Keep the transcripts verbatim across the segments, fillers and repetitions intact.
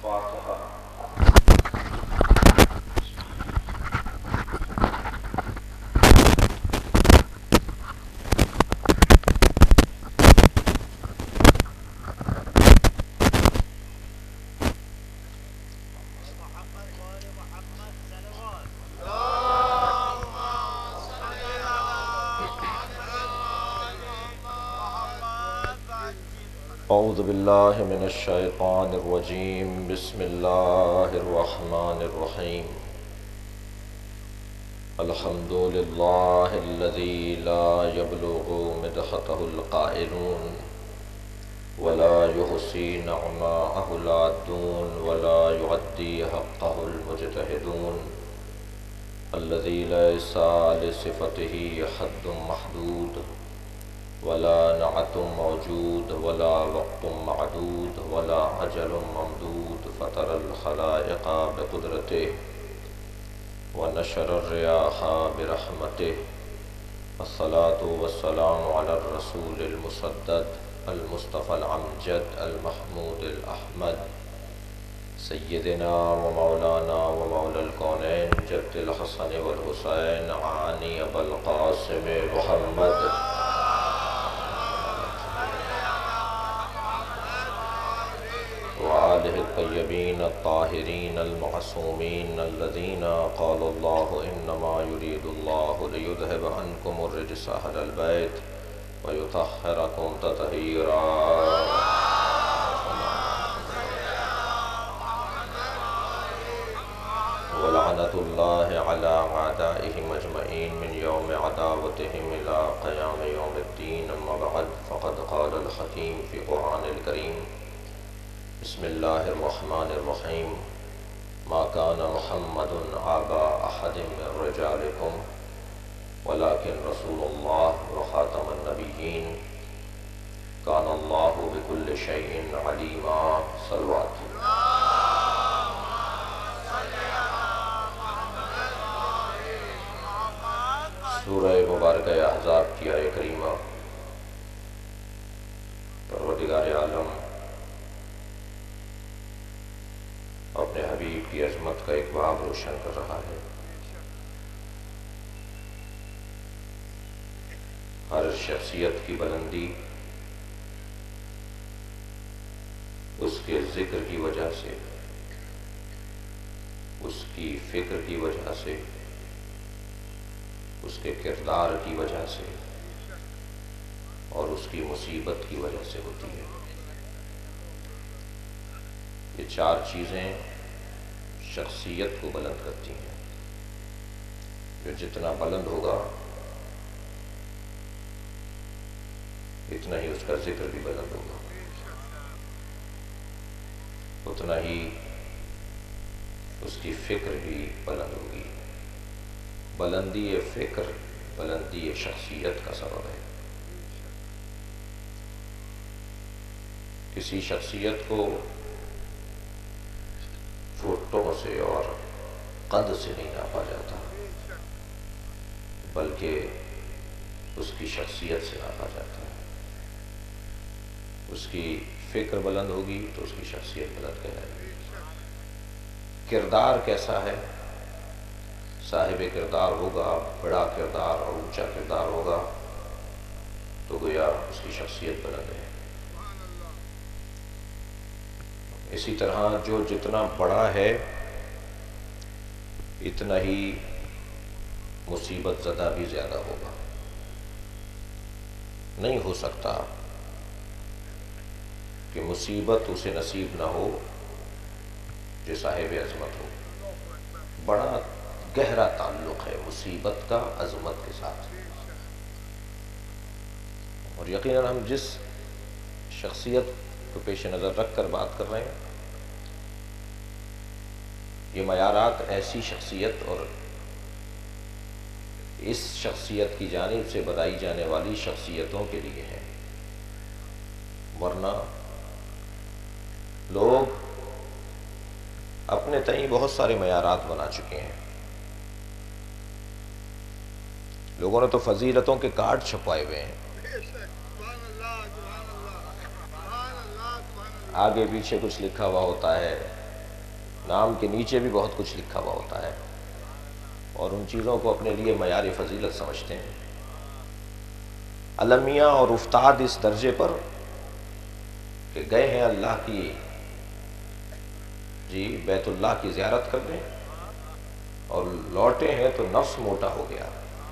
فاتحہ۔ اعوذ باللہ من الشیطان الرجیم، بسم اللہ الرحمن الرحیم۔ الحمد للہ الذی لا یبلغ مدحتہ القائلون ولا یحصی نعماءہ العادون ولا یعدی حقہ المجتہدون، الذی لیس لصفتہ حد محدود ولا نعت موجود ولا وقت معدود ولا اجل ممدود، فطر الخلائق بقدرته ونشر الرياح برحمته، الصلاة والسلام على الرسول المسدد المصطفى الامجد المحمود الاحمد، سیدنا ومولانا ومولا الكونین جد الحسن والحسین عانی ابا القاسم محمد وآلہ الطیبین الطاہرین المعصومین الذین قال اللہ انما یرید اللہ لیذہب عنکم الرجس اہل البیت ویطہرکم تطہیرا۔ ولعنۃ اللہ علی اعدائہم اجمعین من یوم عداوتہم الی قیام یوم الدین، اما بعد فقد قال الحکیم فی قرآن الکریم، بسم اللہ الرحمن الرحیم، ما کان محمد ابا احد من رجالکم ولکن رسول اللہ وخاتم النبیین، کان اللہ بکل شیء علیما۔ صلوات۔ سورہ مبارکہ احزاب کی آیہ کریمہ پروردگار عالم اپنے حبیب کی عظمت کا ایک باب روشن کر رہا ہے۔ ہر شخصیت کی بلندی اس کے ذکر کی وجہ سے، اس کی فکر کی وجہ سے، اس کے کردار کی وجہ سے اور اس کی مصیبت کی وجہ سے ہوتی ہے۔ یہ چار چیزیں شخصیت کو بلند کرتی ہیں۔ جو جتنا بلند ہوگا اتنا ہی اس کا ذکر بھی بلند ہوگا، اتنا ہی اس کی فکر بھی بلند ہوگی۔ بلندی فکر بلندی شخصیت کا سبب ہے۔ کسی شخصیت کو فوٹوں سے اور قد سے نہیں ناپا جاتا، بلکہ اس کی شخصیت سے ناپا جاتا ہے۔ اس کی فکر بلند ہوگی تو اس کی شخصیت بلند کہلائے گی۔ کردار کیسا ہے؟ صاحب کردار ہوگا، بڑا کردار اور اونچا کردار ہوگا تو گویا اس کی شخصیت بلند ہے۔ اسی طرح جو جتنا بڑا ہے اتنا ہی مصیبت زدہ بھی زیادہ ہوگا۔ نہیں ہو سکتا کہ مصیبت اسے نصیب نہ ہو جو صاحب عظمت ہو۔ بڑا گہرا تعلق ہے مصیبت کا عظمت کے ساتھ، اور یقیناً ہم جس شخصیت کو پیش نظر رکھ کر بات کر رہے ہیں، یہ معیارات ایسی شخصیت اور اس شخصیت کی جانب سے بتائی جانے والی شخصیتوں کے لیے ہیں، ورنہ لوگ اپنے تئیں بہت سارے معیارات بنا چکے ہیں۔ لوگوں نے تو فضیلتوں کے کارڈ چھپائے ہوئے ہیں، آگے پیچھے کچھ لکھا ہوا ہوتا ہے، نام کے نیچے بھی بہت کچھ لکھا ہوا ہوتا ہے، اور ان چیزوں کو اپنے لیے معیار فضیلت سمجھتے ہیں۔ المیہ اور افتاد اس درجے پر کہ گئے ہیں اللہ کی جی بیت اللہ کی زیارت کرنے، اور لوٹے ہیں تو نفس موٹا ہو گیا۔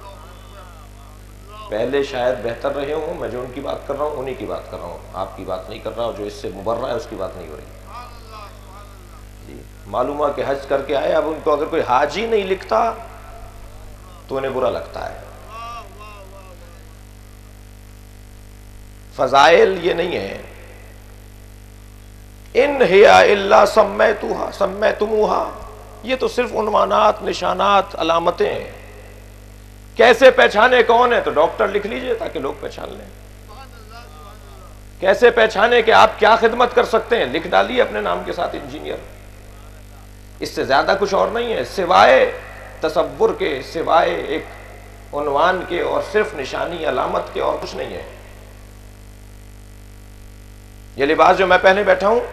پہلے شاید بہتر رہے ہوں، میں جو ان کی بات کر رہا ہوں انہی کی بات کر رہا ہوں، آپ کی بات نہیں کر رہا ہوں، جو اس سے مبرہ ہے اس کی بات نہیں ہو رہی جی۔ معلوم ہوا کہ حج کر کے آئے، اب ان کو اگر کوئی حاجی نہیں لکھتا تو انہیں برا لگتا ہے۔ فضائل یہ نہیں ہے، ان ہی الا سمیتوہا سمیتموہا، یہ تو صرف عنوانات، نشانات، علامتیں ہیں۔ کیسے پہچانے کون ہے؟ تو ڈاکٹر لکھ لیجئے تاکہ لوگ پہچان لیں۔ کیسے پہچانے کہ آپ کیا خدمت کر سکتے ہیں؟ لکھ ڈالیے اپنے نام کے ساتھ انجینئر۔ اس سے زیادہ کچھ اور نہیں ہے، سوائے تصور کے، سوائے ایک عنوان کے اور صرف نشانی علامت کے، اور کچھ نہیں ہے۔ یہ لباس جو میں پہنے بیٹھا ہوں،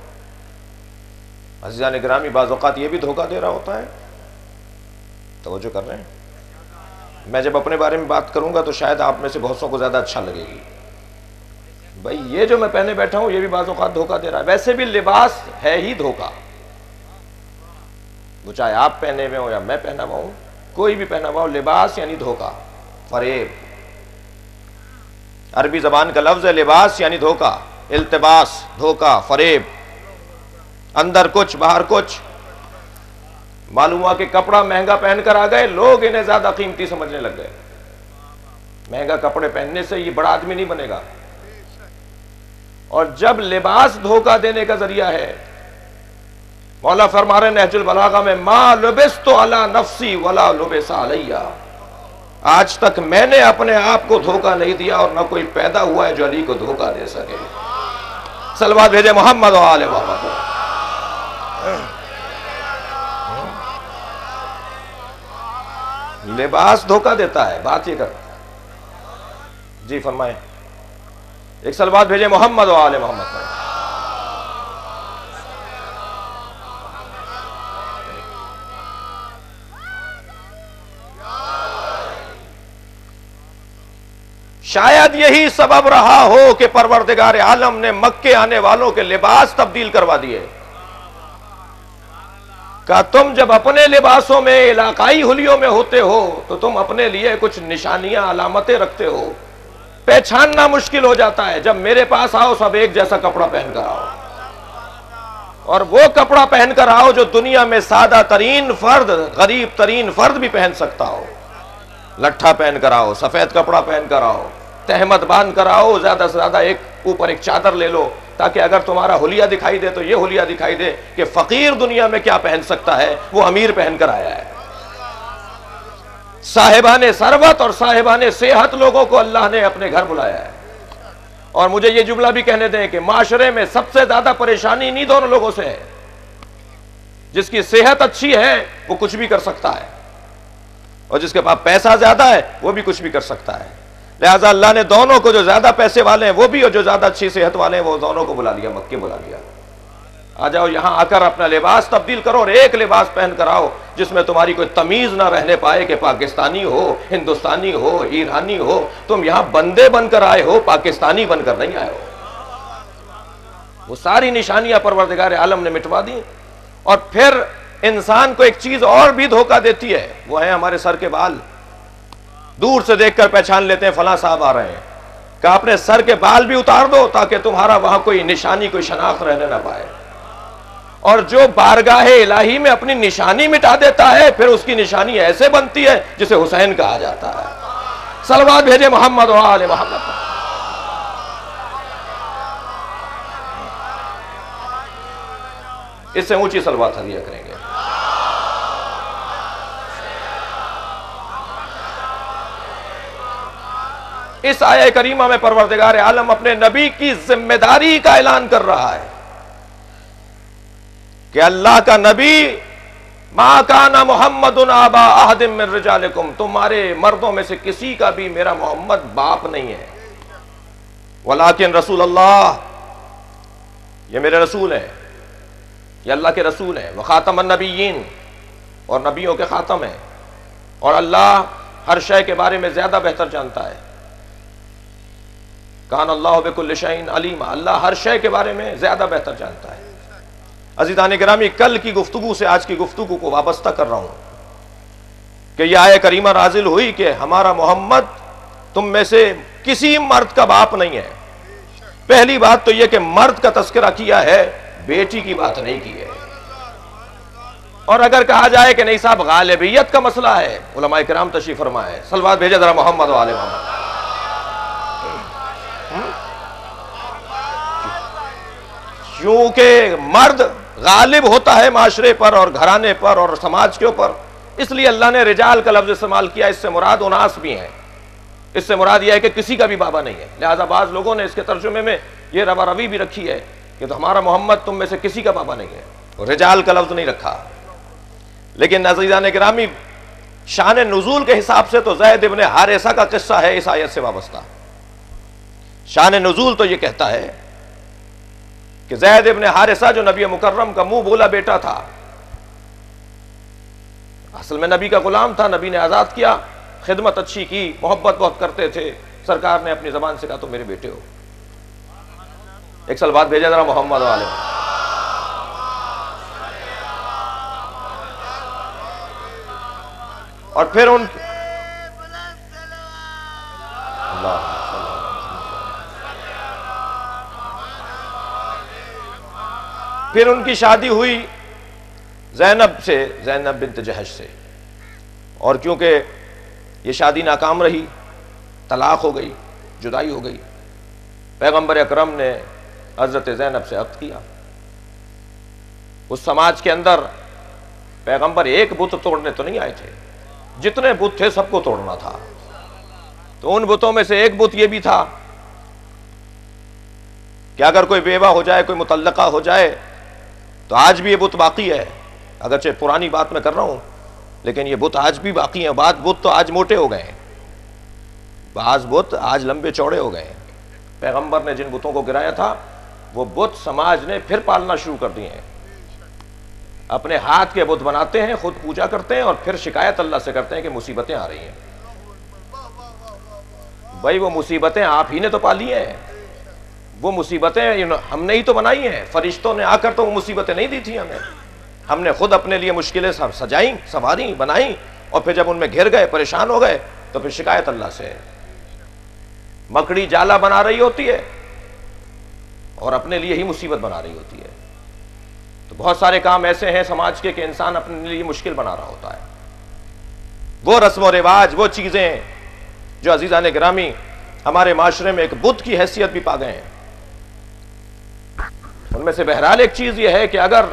عزیزان گرامی، بعض اوقات یہ بھی دھوکہ دے رہا ہوتا ہے۔ توجہ کر رہے ہیں؟ میں جب اپنے بارے میں بات کروں گا تو شاید آپ میں سے بہت سو کو زیادہ اچھا لگے گی۔ بھائی یہ جو میں پہنے بیٹھا ہوں یہ بھی بعض اوقات دھوکہ دے رہا ہے۔ ویسے بھی لباس ہے ہی دھوکہ، وہ چاہے آپ پہنے ہوئے ہوں یا میں پہنا ہوا ہوں، کوئی بھی پہنا ہوا ہو، لباس یعنی دھوکہ، فریب۔ عربی زبان کا لفظ ہے لباس یعنی دھوکہ، التباس، دھوکہ، فریب، اندر کچھ باہر کچھ۔ معلوم ہوا کہ کپڑا مہنگا پہن کر آ گئے، لوگ انہیں زیادہ قیمتی سمجھنے لگ گئے۔ مہنگا کپڑے پہننے سے یہ بڑا آدمی نہیں بنے گا۔ اور جب لباس دھوکہ دینے کا ذریعہ ہے، مولا فرما رہے نہج البلاغہ میں، ما لبست علی نفسی ولا لبس علیہ، آج تک میں نے اپنے آپ کو دھوکہ نہیں دیا اور نہ کوئی پیدا ہوا ہے جو علی کو دھوکہ دے سکے۔ صلوات بھیجے محمد و آل محمد۔ لباس دھوکہ دیتا ہے، بات یہ کر جی فرمائیں، ایک صلوات بھیجے محمد و آل محمد پر۔ شاید یہی سبب رہا ہو کہ پروردگار عالم نے مکے آنے والوں کے لباس تبدیل کروا دیے۔ کہ تم جب اپنے لباسوں میں، علاقائی حلیوں میں ہوتے ہو تو تم اپنے لیے کچھ نشانیاں، علامتیں رکھتے ہو، پہچاننا مشکل ہو جاتا ہے۔ جب میرے پاس آؤ سب ایک جیسا کپڑا پہن کر آؤ، اور وہ کپڑا پہن کر آؤ جو دنیا میں سادہ ترین فرد، غریب ترین فرد بھی پہن سکتا ہو۔ لٹھا پہن کر آؤ، سفید کپڑا پہن کر آؤ، تہمت باندھ کر آؤ، زیادہ سے زیادہ ایک اوپر ایک چادر لے لو، تاکہ اگر تمہارا حلیہ دکھائی دے تو یہ حلیہ دکھائی دے کہ فقیر دنیا میں کیا پہن سکتا ہے، وہ امیر پہن کر آیا ہے۔ صاحبان ثروت اور صاحبان صحت لوگوں کو اللہ نے اپنے گھر بلایا ہے۔ اور مجھے یہ جملہ بھی کہنے دیں کہ معاشرے میں سب سے زیادہ پریشانی انہی دونوں لوگوں سے ہے۔ جس کی صحت اچھی ہے وہ کچھ بھی کر سکتا ہے، اور جس کے پاس پیسہ زیادہ ہے وہ بھی کچھ بھی کر سکتا ہے۔ لہٰذا اللہ نے دونوں کو، جو زیادہ پیسے والے ہیں وہ بھی اور جو زیادہ اچھی صحت والے ہیں وہ دونوں کو بلا لیا، مکے بلا لیا۔ آ جاؤ یہاں آ کر اپنا لباس تبدیل کرو، اور ایک لباس پہن کر آؤ جس میں تمہاری کوئی تمیز نہ رہنے پائے کہ پاکستانی ہو، ہندوستانی ہو، ایرانی ہو۔ تم یہاں بندے بن کر آئے ہو، پاکستانی بن کر نہیں آئے ہو۔ وہ ساری نشانیاں پروردگار عالم نے مٹوا دی۔ اور پھر انسان کو ایک چیز اور بھی دھوکہ دیتی ہے، وہ ہے ہمارے سر کے بال۔ دور سے دیکھ کر پہچان لیتے ہیں فلاں صاحب آ رہے ہیں، کہ اپنے سر کے بال بھی اتار دو تاکہ تمہارا وہاں کوئی نشانی، کوئی شناخت رہنے نہ پائے۔ اور جو بارگاہ الہی میں اپنی نشانی مٹا دیتا ہے، پھر اس کی نشانی ایسے بنتی ہے جسے حسین کہا جاتا ہے۔ صلوات بھیجے محمد و آل محمد۔ اس سے اونچی صلوات ہدیہ کریں گے۔ اس آیہ کریمہ میں پروردگار عالم اپنے نبی کی ذمہ داری کا اعلان کر رہا ہے کہ اللہ کا نبی، ما کان محمد ابا احد من رجالکم، تمہارے مردوں میں سے کسی کا بھی میرا محمد باپ نہیں ہے، ولیکن رسول اللہ، یہ میرے رسول ہیں۔ یہ اللہ کے رسول ہیں، وخاتم النبیین، اور نبیوں کے خاتم ہیں، اور اللہ ہر شے کے بارے میں زیادہ بہتر جانتا ہے۔ کان اللہ بکل شیء علیما، اللہ ہر شے کے بارے میں زیادہ بہتر جانتا ہے۔ عزیزان گرامی، کل کی گفتگو سے آج کی گفتگو کو وابستہ کر رہا ہوں کہ یہ آیہ کریمہ نازل ہوئی کہ ہمارا محمد تم میں سے کسی مرد کا باپ نہیں ہے۔ پہلی بات تو یہ کہ مرد کا تذکرہ کیا ہے، بیٹی کی بات نہیں کی ہے۔ اور اگر کہا جائے کہ نہیں صاحب غالبیت کا مسئلہ ہے، علماء کرام تشریف فرمائے، صلوات بھیجے ذرا محمد و آل محمد۔ کیونکہ مرد غالب ہوتا ہے معاشرے پر اور گھرانے پر اور سماج کے اوپر، اس لیے اللہ نے رجال کا لفظ استعمال کیا۔ اس سے مراد اناس بھی ہیں، اس سے مراد یہ ہے کہ کسی کا بھی بابا نہیں ہے۔ لہذا بعض لوگوں نے اس کے ترجمے میں یہ روا روی بھی رکھی ہے کہ تو ہمارا محمد تم میں سے کسی کا بابا نہیں ہے، رجال کا لفظ نہیں رکھا۔ لیکن عزیزان گرامی، شان نزول کے حساب سے تو زید ابن حارثہ کا قصہ ہے اس آیت سے وابستہ۔ شان نزول تو یہ کہتا ہے کہ زید ابن حارثہ جو نبی مکرم کا منہ بولا بیٹا تھا، اصل میں نبی کا غلام تھا، نبی نے آزاد کیا، خدمت اچھی کی، محبت بہت کرتے تھے، سرکار نے اپنی زبان سے کہا تو میرے بیٹے ہو۔ ایک سال بعد بھیجا ذرا محمد والے۔ اور پھر ان اللہ پھر ان کی شادی ہوئی زینب سے، زینب بنت جہش سے، اور کیونکہ یہ شادی ناکام رہی، طلاق ہو گئی، جدائی ہو گئی، پیغمبر اکرم نے حضرت زینب سے عقد کیا۔ اس سماج کے اندر پیغمبر ایک بت توڑنے تو نہیں آئے تھے، جتنے بت تھے سب کو توڑنا تھا۔ تو ان بتوں میں سے ایک بت یہ بھی تھا کہ اگر کوئی بیوہ ہو جائے، کوئی مطلقہ ہو جائے، تو آج بھی یہ بت باقی ہے، اگرچہ پرانی بات میں کر رہا ہوں لیکن یہ بت آج بھی باقی ہیں۔ بعض بت تو آج موٹے ہو گئے ہیں، بعض بت آج لمبے چوڑے ہو گئے ہیں۔ پیغمبر نے جن بتوں کو گرایا تھا وہ بت سماج نے پھر پالنا شروع کر دیے ہیں، اپنے ہاتھ کے بت بناتے ہیں، خود پوجا کرتے ہیں، اور پھر شکایت اللہ سے کرتے ہیں کہ مصیبتیں آ رہی ہیں۔ بھائی وہ مصیبتیں آپ ہی نے تو پالی ہیں، وہ مصیبتیں ہم نے ہی تو بنائی ہیں، فرشتوں نے آ کر تو وہ مصیبتیں نہیں دی تھی ہمیں، ہم نے خود اپنے لیے مشکلیں سجائیں، سنواریں، بنائیں، اور پھر جب ان میں گھر گئے، پریشان ہو گئے، تو پھر شکایت اللہ سے ہے۔ مکڑی جالا بنا رہی ہوتی ہے اور اپنے لیے ہی مصیبت بنا رہی ہوتی ہے۔ تو بہت سارے کام ایسے ہیں سماج کے کہ انسان اپنے لیے مشکل بنا رہا ہوتا ہے۔ وہ رسم و رواج، وہ چیزیں جو عزیزان گرامی ہمارے معاشرے میں ایک بت کی حیثیت بھی پا گئے ہیں، ان میں سے بہرحال ایک چیز یہ ہے کہ اگر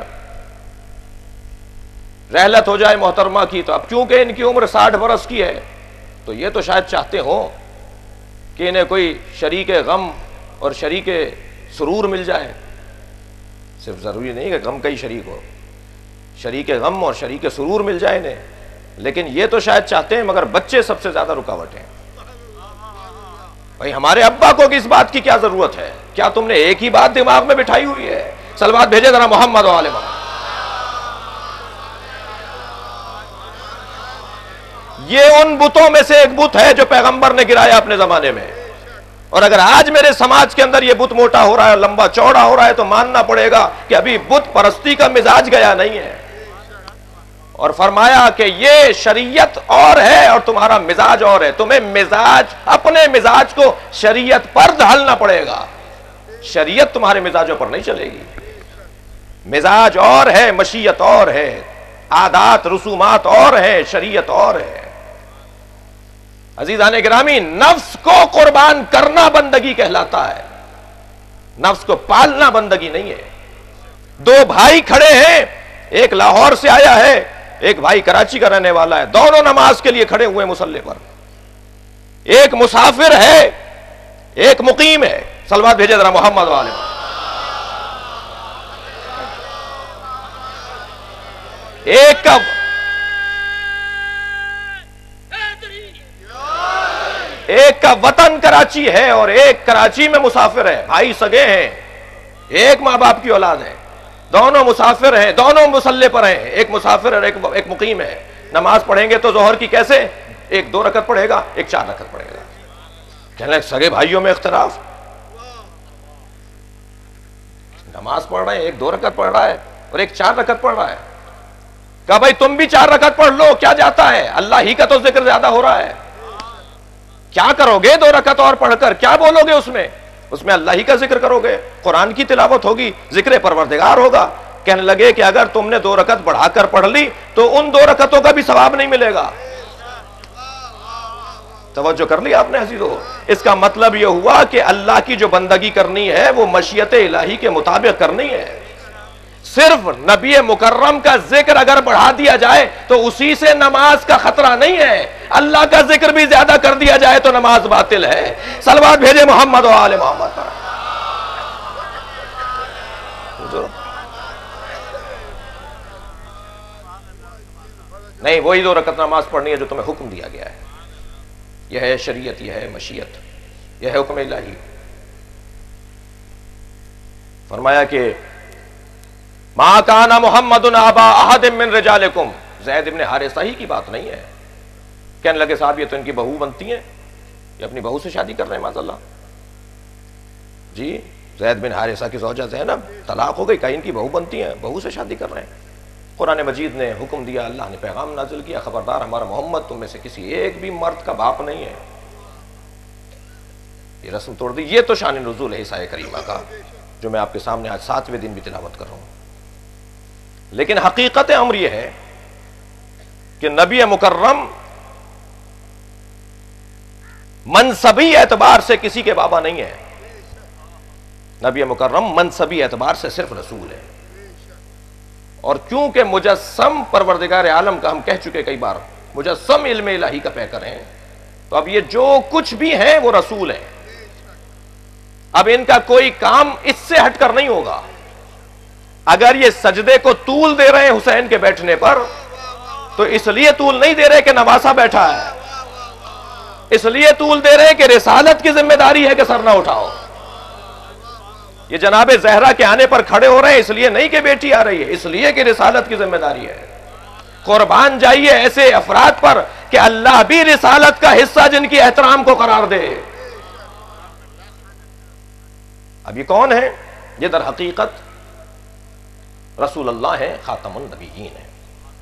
رحلت ہو جائے محترمہ کی، تو اب چونکہ ان کی عمر ساٹھ برس کی ہے تو یہ تو شاید چاہتے ہوں کہ انہیں کوئی شریک غم اور شریک سرور مل جائے۔ صرف ضروری نہیں کہ غم کا ہی شریک ہو، شریک غم اور شریک سرور مل جائے انہیں، لیکن یہ تو شاید چاہتے ہیں، مگر بچے سب سے زیادہ رکاوٹ ہیں۔ بھائی ہمارے ابا کو کس بات کی کیا ضرورت ہے؟ کیا تم نے ایک ہی بات دماغ میں بٹھائی ہوئی ہے؟ صلوات بھیجے ذرا محمد و آل محمد۔ یہ ان بتوں میں سے ایک بت ہے جو پیغمبر نے گرایا اپنے زمانے میں، اور اگر آج میرے سماج کے اندر یہ بت موٹا ہو رہا ہے، لمبا چوڑا ہو رہا ہے، تو ماننا پڑے گا کہ ابھی بت پرستی کا مزاج گیا نہیں ہے۔ اور فرمایا کہ یہ شریعت اور ہے اور تمہارا مزاج اور ہے، تمہیں مزاج، اپنے مزاج کو شریعت پر ڈھالنا پڑے گا، شریعت تمہارے مزاجوں پر نہیں چلے گی۔ مزاج اور ہے، مشیت اور ہے، عادات رسومات اور ہیں، شریعت اور ہے۔ عزیزان گرامی، نفس کو قربان کرنا بندگی کہلاتا ہے، نفس کو پالنا بندگی نہیں ہے۔ دو بھائی کھڑے ہیں، ایک لاہور سے آیا ہے، ایک بھائی کراچی کا رہنے والا ہے، دونوں نماز کے لیے کھڑے ہوئے مصلی پر، ایک مسافر ہے ایک مقیم ہے۔ صلوات بھیجے ذرا محمد والے۔ ایک کا ایک کا وطن کراچی ہے اور ایک کراچی میں مسافر ہے، بھائی سگے ہیں، ایک ماں باپ کی اولاد ہے، دونوں مسافر ہیں، دونوں مسلح پر ہیں، ایک مسافر اور ایک مقیم ہے. نماز پڑھیں گے تو ظہر کی کیسے؟ ایک دو رکعت پڑھے گا، ایک چار رکعت پڑھے گا. کہنے لگے سگے بھائیوں میں اختلاف، نماز پڑھ رہے ہیں، ایک دو رکعت پڑھ رہا ہے اور ایک چار رکعت پڑھ رہا ہے. کہا بھائی تم بھی چار رکعت پڑھ لو، کیا جاتا ہے، اللہ ہی کا تو ذکر زیادہ ہو رہا ہے. کیا کرو گے دو رکعت اور پڑھ کر؟ کیا بولو گے اس میں؟ اس میں اللہ ہی کا ذکر کرو گے، قرآن کی تلاوت ہوگی، ذکر پروردگار ہوگا. کہنے لگے کہ اگر تم نے دو رکعت بڑھا کر پڑھ لی تو ان دو رکعتوں کا بھی ثواب نہیں ملے گا. توجہ کر لی آپ نے عزیزو؟ اس کا مطلب یہ ہوا کہ اللہ کی جو بندگی کرنی ہے وہ مشیت الہی کے مطابق کرنی ہے. صرف نبی مکرم کا ذکر اگر بڑھا دیا جائے تو اسی سے نماز کا خطرہ نہیں ہے، اللہ کا ذکر بھی زیادہ کر دیا جائے تو نماز باطل ہے. صلوات بھیجے محمد و آل محمد پر. نہیں، وہی دو رکعت نماز پڑھنی ہے جو تمہیں حکم دیا گیا ہے. یہ ہے شریعت، یہ ہے مشیت، یہ ہے حکم الہی. فرمایا کہ ما کان محمد ابا احد من رجالکم، زید ابن حارثہ ہی کی بات نہیں ہے. کہنے لگے صاحب یہ تو ان کی بہو بنتی ہیں، یہ اپنی بہو سے شادی کر رہے ہیں معاذ اللہ. جی زید بن حارثہ کی زوجہ زینب طلاق ہو گئی، کہیں ان کی بہو بنتی ہیں، بہو سے شادی کر رہے ہیں. قرآن مجید نے حکم دیا، اللہ نے پیغام نازل کیا، خبردار ہمارا محمد تم میں سے کسی ایک بھی مرد کا باپ نہیں ہے. یہ رسم توڑ دی. یہ تو شان نزول ہے عیسیٰ کریمہ کا، جو میں آپ کے سامنے آج ساتویں دن بھی تلاوت کر رہا ہوں. لیکن حقیقت امر یہ ہے کہ نبی مکرم منصبی اعتبار سے کسی کے بابا نہیں ہے. نبی مکرم منصبی اعتبار سے صرف رسول ہے. اور چونکہ مجسم پروردگار عالم کا، ہم کہہ چکے کئی بار، مجسم علم الہی کا پیکر ہیں، تو اب یہ جو کچھ بھی ہیں وہ رسول ہیں. اب ان کا کوئی کام اس سے ہٹ کر نہیں ہوگا. اگر یہ سجدے کو طول دے رہے ہیں حسین کے بیٹھنے پر تو اس لیے طول نہیں دے رہے کہ نواسا بیٹھا ہے، اس لیے طول دے رہے ہیں کہ رسالت کی ذمہ داری ہے کہ سر نہ اٹھاؤ. یہ جناب زہرا کے آنے پر کھڑے ہو رہے ہیں اس لیے نہیں کہ بیٹی آ رہی ہے، اس لیے کہ رسالت کی ذمہ داری ہے. قربان جائیے ایسے افراد پر کہ اللہ بھی رسالت کا حصہ جن کی احترام کو قرار دے. اب یہ کون ہے؟ یہ در حقیقت رسول اللہ ہیں، خاتم النبیین ہیں.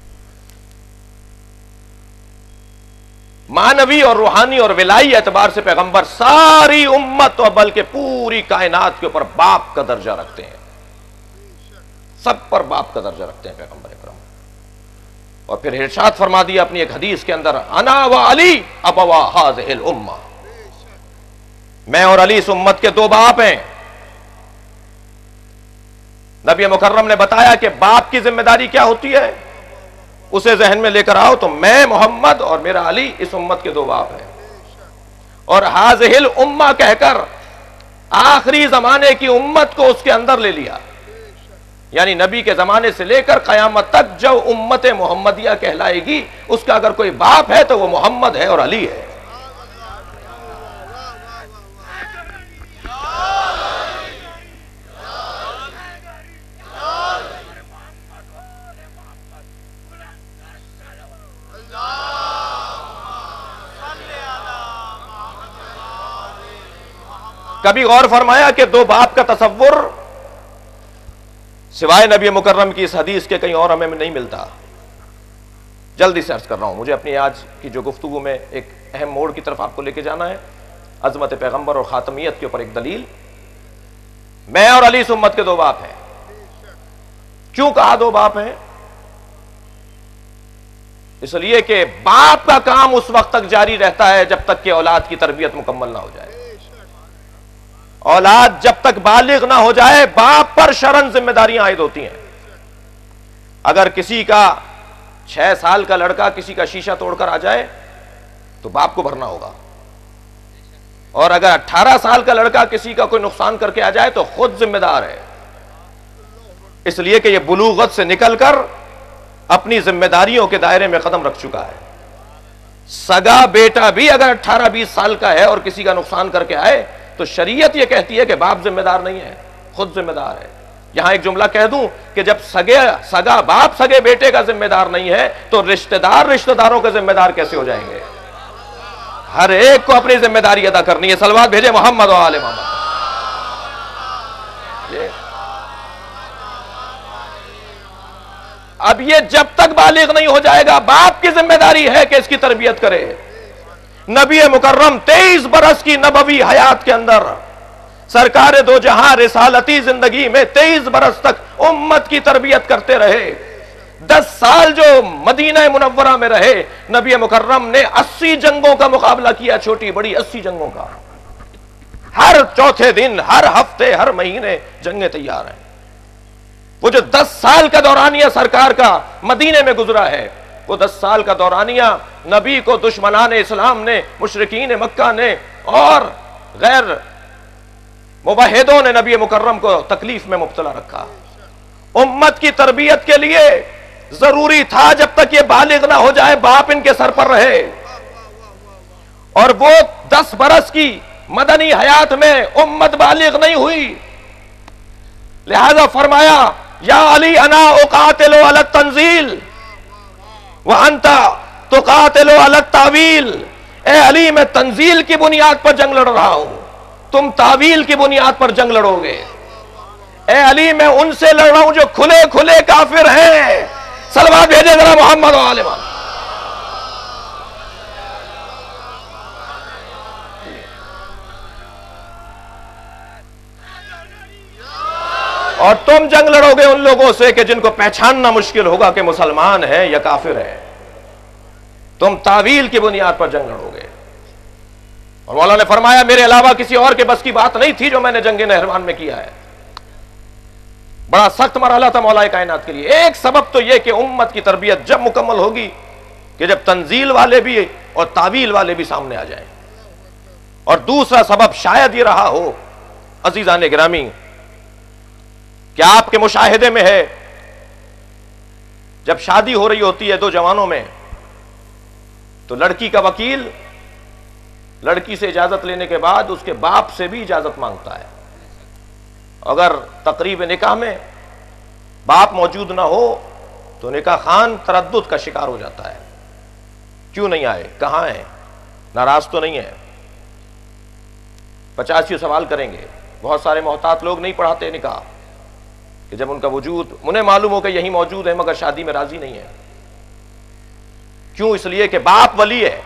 معنوی اور روحانی اور ولائی اعتبار سے پیغمبر ساری امت اور بلکہ پوری کائنات کے اوپر باپ کا درجہ رکھتے ہیں. سب پر باپ کا درجہ رکھتے ہیں پیغمبر اکرم. اور پھر ارشاد فرما دیا اپنی ایک حدیث کے اندر، انا و علی ابوا ہذہ الامہ، میں اور علی اس امت کے دو باپ ہیں. نبی مکرم نے بتایا کہ باپ کی ذمہ داری کیا ہوتی ہے، اسے ذہن میں لے کر آؤ تو میں محمد اور میرا علی اس امت کے دو باپ ہیں. اور ہذہ الامہ کہہ کر آخری زمانے کی امت کو اس کے اندر لے لیا، یعنی نبی کے زمانے سے لے کر قیامت تک جو امت محمدیہ کہلائے گی اس کا اگر کوئی باپ ہے تو وہ محمد ہے اور علی ہے. کبھی غور فرمایا کہ دو باپ کا تصور سوائے نبی مکرم کی اس حدیث کے کہیں اور ہمیں نہیں ملتا. جلدی سے عرض کر رہا ہوں، مجھے اپنی آج کی جو گفتگو میں ایک اہم موڑ کی طرف آپ کو لے کے جانا ہے. عظمت پیغمبر اور خاتمیت کے اوپر ایک دلیل. میں اور علی اس امت کے دو باپ ہیں. کیوں کہا دو باپ ہیں؟ اس لیے کہ باپ کا کام اس وقت تک جاری رہتا ہے جب تک کہ اولاد کی تربیت مکمل نہ ہو جائے. اولاد جب تک بالغ نہ ہو جائے باپ پر شرعاً ذمہ داریاں عائد ہوتی ہیں. اگر کسی کا چھ سال کا لڑکا کسی کا شیشہ توڑ کر آ جائے تو باپ کو بھرنا ہوگا، اور اگر اٹھارہ سال کا لڑکا کسی کا کوئی نقصان کر کے آ جائے تو خود ذمہ دار ہے، اس لیے کہ یہ بلوغت سے نکل کر اپنی ذمہ داریوں کے دائرے میں قدم رکھ چکا ہے. سگا بیٹا بھی اگر اٹھارہ بیس سال کا ہے اور کسی کا نقصان کر کے آئے تو شریعت یہ کہتی ہے کہ باپ ذمہ دار نہیں ہے، خود ذمہ دار ہے. یہاں ایک جملہ کہہ دوں کہ جب سگے سگا باپ سگے بیٹے کا ذمہ دار نہیں ہے تو رشتہ دار رشتہ داروں کے ذمہ دار کیسے ہو جائیں گے؟ ہر ایک کو اپنی ذمہ داری ادا کرنی ہے. صلوات بھیجے محمد و آل محمد. اب یہ جب تک بالغ نہیں ہو جائے گا باپ کی ذمہ داری ہے کہ اس کی تربیت کرے. نبی مکرم تیئیس برس کی نبوی حیات کے اندر سرکار دو جہاں رسالتی زندگی میں تیئیس برس تک امت کی تربیت کرتے رہے. دس سال جو مدینہ منورہ میں رہے نبی مکرم نے اسی جنگوں کا مقابلہ کیا، چھوٹی بڑی اسی جنگوں کا. ہر چوتھے دن، ہر ہفتے، ہر مہینے جنگیں تیار ہیں. وہ جو دس سال کا دورانیہ سرکار کا مدینے میں گزرا ہے، وہ دس سال کا دورانیہ نبی کو دشمنان اسلام نے، مشرکین مکہ نے اور غیر موحدوں نے نبی مکرم کو تکلیف میں مبتلا رکھا. امت کی تربیت کے لیے ضروری تھا جب تک یہ بالغ نہ ہو جائے باپ ان کے سر پر رہے. اور وہ دس برس کی مدنی حیات میں امت بالغ نہیں ہوئی، لہذا فرمایا یا علی انا اقاتل علی التنزیل وانت تقاتل علی التاویل. اے علی میں تنزیل کی بنیاد پر جنگ لڑ رہا ہوں، تم تعویل کی بنیاد پر جنگ لڑو گے. اے علی میں ان سے لڑ رہا ہوں جو کھلے کھلے کافر ہیں. صلوات بھیجے ذرا محمد و آل محمد. اور تم جنگ لڑو گے ان لوگوں سے کہ جن کو پہچاننا مشکل ہوگا کہ مسلمان ہیں یا کافر ہیں. تم تعویل کی بنیاد پر جنگ لڑو گے. اور مولا نے فرمایا میرے علاوہ کسی اور کے بس کی بات نہیں تھی جو میں نے جنگ نہروان میں کیا ہے. بڑا سخت مرحلہ تھا مولا کائنات کے لیے. ایک سبب تو یہ کہ امت کی تربیت جب مکمل ہوگی کہ جب تنزیل والے بھی اور تعویل والے بھی سامنے آ جائیں. اور دوسرا سبب شاید یہ رہا ہو عزیزان گرامی کہ آپ کے مشاہدے میں ہے جب شادی ہو رہی ہوتی ہے دو جوانوں میں تو لڑکی کا وکیل لڑکی سے اجازت لینے کے بعد اس کے باپ سے بھی اجازت مانگتا ہے. اگر تقریب نکاح میں باپ موجود نہ ہو تو نکاح خان تردد کا شکار ہو جاتا ہے. کیوں نہیں آئے؟ کہاں ہیں؟ ناراض تو نہیں ہے؟ پچاسی سوال کریں گے. بہت سارے محتاط لوگ نہیں پڑھاتے نکاح کہ جب ان کا وجود انہیں معلوم ہو کہ یہی موجود ہے مگر شادی میں راضی نہیں ہے. کیوں؟ اس لیے کہ باپ ولی ہے.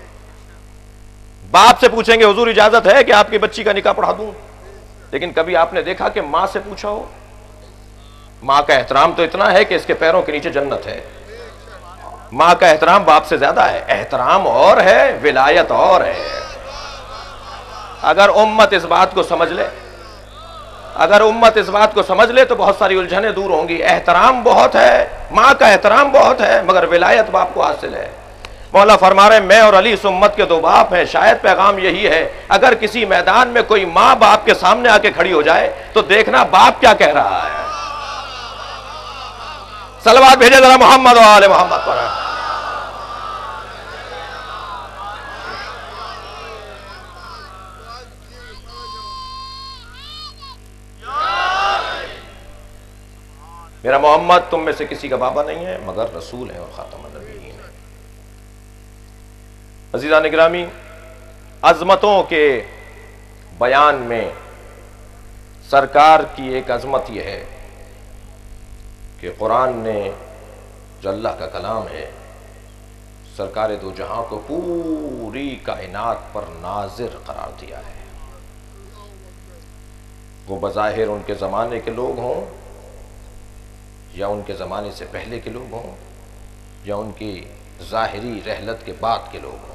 باپ سے پوچھیں گے حضور اجازت ہے کہ آپ کی بچی کا نکاح پڑھا دوں؟ لیکن کبھی آپ نے دیکھا کہ ماں سے پوچھا ہو؟ ماں کا احترام تو اتنا ہے کہ اس کے پیروں کے نیچے جنت ہے. ماں کا احترام باپ سے زیادہ ہے. احترام اور ہے، ولایت اور ہے. اگر امت اس بات کو سمجھ لے اگر امت اس بات کو سمجھ لے تو بہت ساری الجھنیں دور ہوں گی. احترام بہت ہے، ماں کا احترام بہت ہے، مگر ولایت باپ کو حاصل ہے. مولا فرما رہے میں اور علی اس امت کے دو باپ ہیں. شاید پیغام یہی ہے اگر کسی میدان میں کوئی ماں باپ کے سامنے آ کے کھڑی ہو جائے تو دیکھنا باپ کیا کہہ رہا ہے. صلوات بھیجے ذرا محمد و آل محمد پر. میرا محمد تم میں سے کسی کا بابا نہیں ہے مگر رسول ہے اور خاتم النبیین ہے. عزیزان گرامی، عظمتوں کے بیان میں سرکار کی ایک عظمت یہ ہے کہ قرآن نے جو اللہ کا کلام ہے سرکار دو جہاں کو پوری کائنات پر ناظر قرار دیا ہے. وہ بظاہر ان کے زمانے کے لوگ ہوں یا ان کے زمانے سے پہلے کے لوگ ہوں یا ان کی ظاہری رحلت کے بعد کے لوگ ہوں.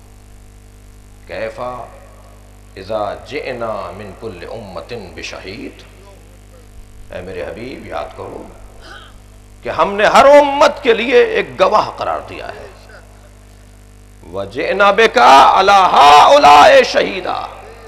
کیفا اذا جئنا من کل امت بشہید. اے میرے حبیب یاد کرو کہ ہم نے ہر امت کے لیے ایک گواہ قرار دیا ہے. وَجِئْنَا بِكَ عَلَىٰ هَٰؤُلَاءِ شَهِيدًا.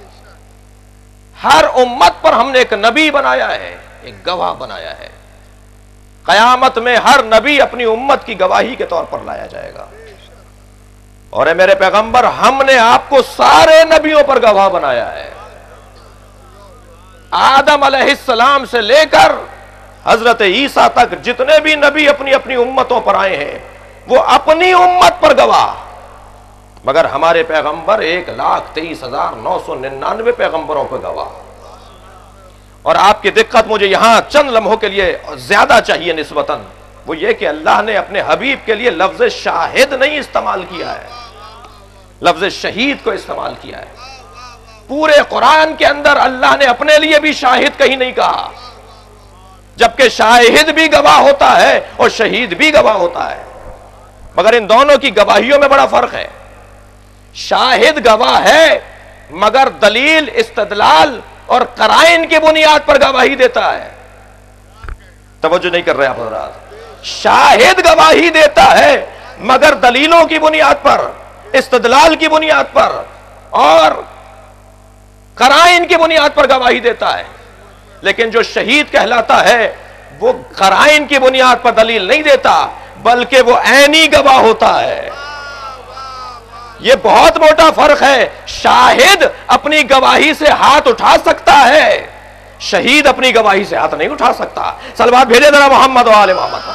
ہر امت پر ہم نے ایک نبی بنایا ہے، ایک گواہ بنایا ہے. قیامت میں ہر نبی اپنی امت کی گواہی کے طور پر لایا جائے گا. اور اے میرے پیغمبر ہم نے آپ کو سارے نبیوں پر گواہ بنایا ہے. آدم علیہ السلام سے لے کر حضرت عیسیٰ تک جتنے بھی نبی اپنی اپنی امتوں پر آئے ہیں وہ اپنی امت پر گواہ، مگر ہمارے پیغمبر ایک لاکھ تیئیس ہزار نو سو ننانوے پیغمبروں پر گواہ۔ اور آپ کی دقت مجھے یہاں چند لمحوں کے لیے زیادہ چاہیے نسبتاً، وہ یہ کہ اللہ نے اپنے حبیب کے لیے لفظ شاہد نہیں استعمال کیا ہے، لفظ شہید کو استعمال کیا ہے۔ پورے قرآن کے اندر اللہ نے اپنے لیے بھی شاہد کہیں نہیں کہا، جبکہ شاہد بھی گواہ ہوتا ہے اور شہید بھی گواہ ہوتا ہے، مگر ان دونوں کی گواہیوں میں بڑا فرق ہے۔ شاہد گواہ ہے مگر دلیل، استدلال اور قرائن کی بنیاد پر گواہی دیتا ہے۔ توجہ نہیں کر رہے آپ حضرات۔ شاہد گواہی دیتا ہے مگر دلیلوں کی بنیاد پر، استدلال کی بنیاد پر اور قرائن کی بنیاد پر گواہی دیتا ہے، لیکن جو شہید کہلاتا ہے وہ قرائن کی بنیاد پر دلیل نہیں دیتا بلکہ وہ عینی گواہ ہوتا ہے۔ یہ بہت موٹا فرق ہے۔ شاہد اپنی گواہی سے ہاتھ اٹھا سکتا ہے، شہید اپنی گواہی سے ہاتھ نہیں اٹھا سکتا۔ صلوات بھیجے ذرا محمد و آل محمد۔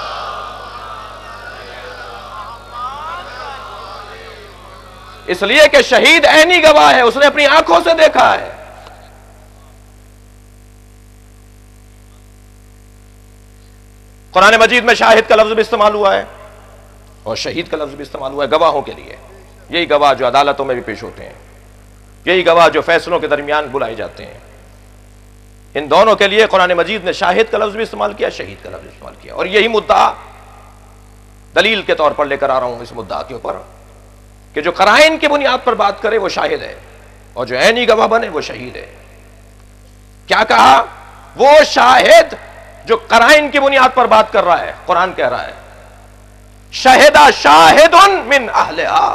اس لیے کہ شہید عینی گواہ ہے، اس نے اپنی آنکھوں سے دیکھا ہے۔ قرآن مجید میں شاہد کا لفظ بھی استعمال ہوا ہے اور شہید کا لفظ بھی استعمال ہوا ہے گواہوں کے لیے۔ یہی گواہ جو عدالتوں میں بھی پیش ہوتے ہیں، یہی گواہ جو فیصلوں کے درمیان بلائے جاتے ہیں، ان دونوں کے لیے قرآن مجید نے شاہد کا لفظ بھی استعمال کیا، شہید کا لفظ استعمال کیا۔ اور یہی مدعا دلیل کے طور پر لے کر آ رہا ہوں اس مدعا کے اوپر کہ جو قرائن کی بنیاد پر بات کرے وہ شاہد ہے اور جو عینی گواہ بنے وہ شہید ہے۔ کیا کہا؟ وہ شاہد جو قرائن کی بنیاد پر بات کر رہا ہے، قرآن کہہ رہا ہے شہدہ شاہد من اہلہا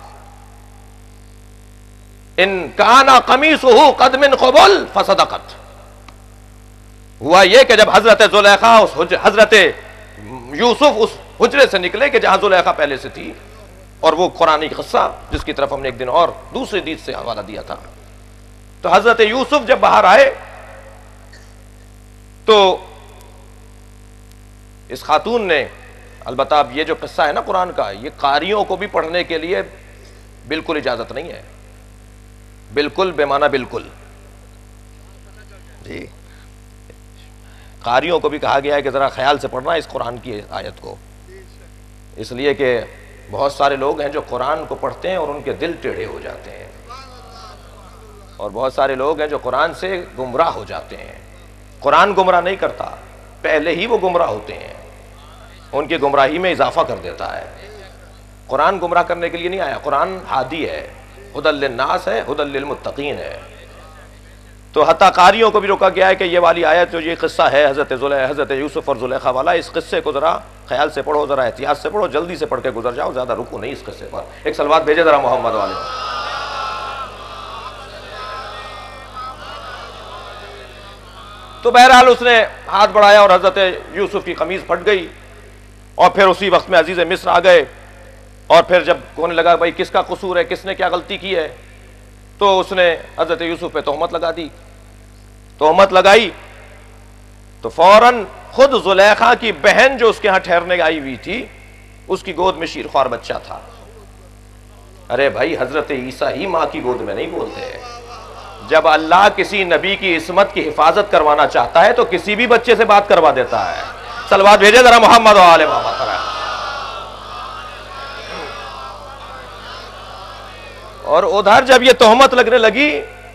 ان کانا قمیصہ قد من قبل فصدقت۔ ہوا یہ کہ جب حضرت زلیخا اس حضرت یوسف اس حجرے سے نکلے کہ جہاں زلیخا پہلے سے تھی، اور وہ قرآنی قصہ جس کی طرف ہم نے ایک دن اور دوسری دید سے حوالہ دیا تھا، تو حضرت یوسف جب باہر آئے تو اس خاتون نے، البتہ اب یہ جو قصہ ہے نا قرآن کا، یہ قاریوں کو بھی پڑھنے کے لیے بالکل اجازت نہیں ہے، بالکل بے معنی بالکل جی، قاریوں کو بھی کہا گیا ہے کہ ذرا خیال سے پڑھنا اس قرآن کی آیت کو، اس لیے کہ بہت سارے لوگ ہیں جو قرآن کو پڑھتے ہیں اور ان کے دل ٹیڑھے ہو جاتے ہیں، اور بہت سارے لوگ ہیں جو قرآن سے گمراہ ہو جاتے ہیں۔ قرآن گمراہ نہیں کرتا، پہلے ہی وہ گمراہ ہوتے ہیں، ان کی گمراہی میں اضافہ کر دیتا ہے۔ قرآن گمراہ کرنے کے لیے نہیں آیا، قرآن ہادی ہے، ہدی للناس ہے، ہدی للمتقین ہے۔ تو حتیٰ قاریوں کو بھی روکا گیا ہے کہ یہ والی آیت جو یہ قصہ ہے حضرت زلیخا حضرت یوسف اور زلیخا والا، اس قصے کو ذرا خیال سے پڑھو، ذرا احتیاط سے پڑھو، جلدی سے پڑھ کے گزر جاؤ، زیادہ رکو نہیں اس قصے پر۔ ایک صلوات بھیجے ذرا محمد والے۔ تو بہرحال اس نے ہاتھ بڑھایا اور حضرت یوسف کی قمیض پھٹ گئی، اور پھر اسی وقت میں عزیز مصر آ گئے، اور پھر جب کہنے لگا بھائی کس کا قصور ہے، کس نے کیا غلطی کی ہے، تو اس نے حضرت یوسف پہ تہمت لگا دی۔ تہمت لگائی تو فوراً خود زلیخا کی بہن جو اس کے ہاں ٹھہرنے آئی ہوئی تھی، اس کی گود میں شیرخوار بچہ تھا۔ ارے بھائی حضرت عیسیٰ ہی ماں کی گود میں نہیں بولتے، جب اللہ کسی نبی کی عصمت کی حفاظت کروانا چاہتا ہے تو کسی بھی بچے سے بات کروا دیتا ہے۔ صلوات بھیجے ذرا محمد و آل محمد۔ اور ادھر جب یہ تہمت لگنے لگی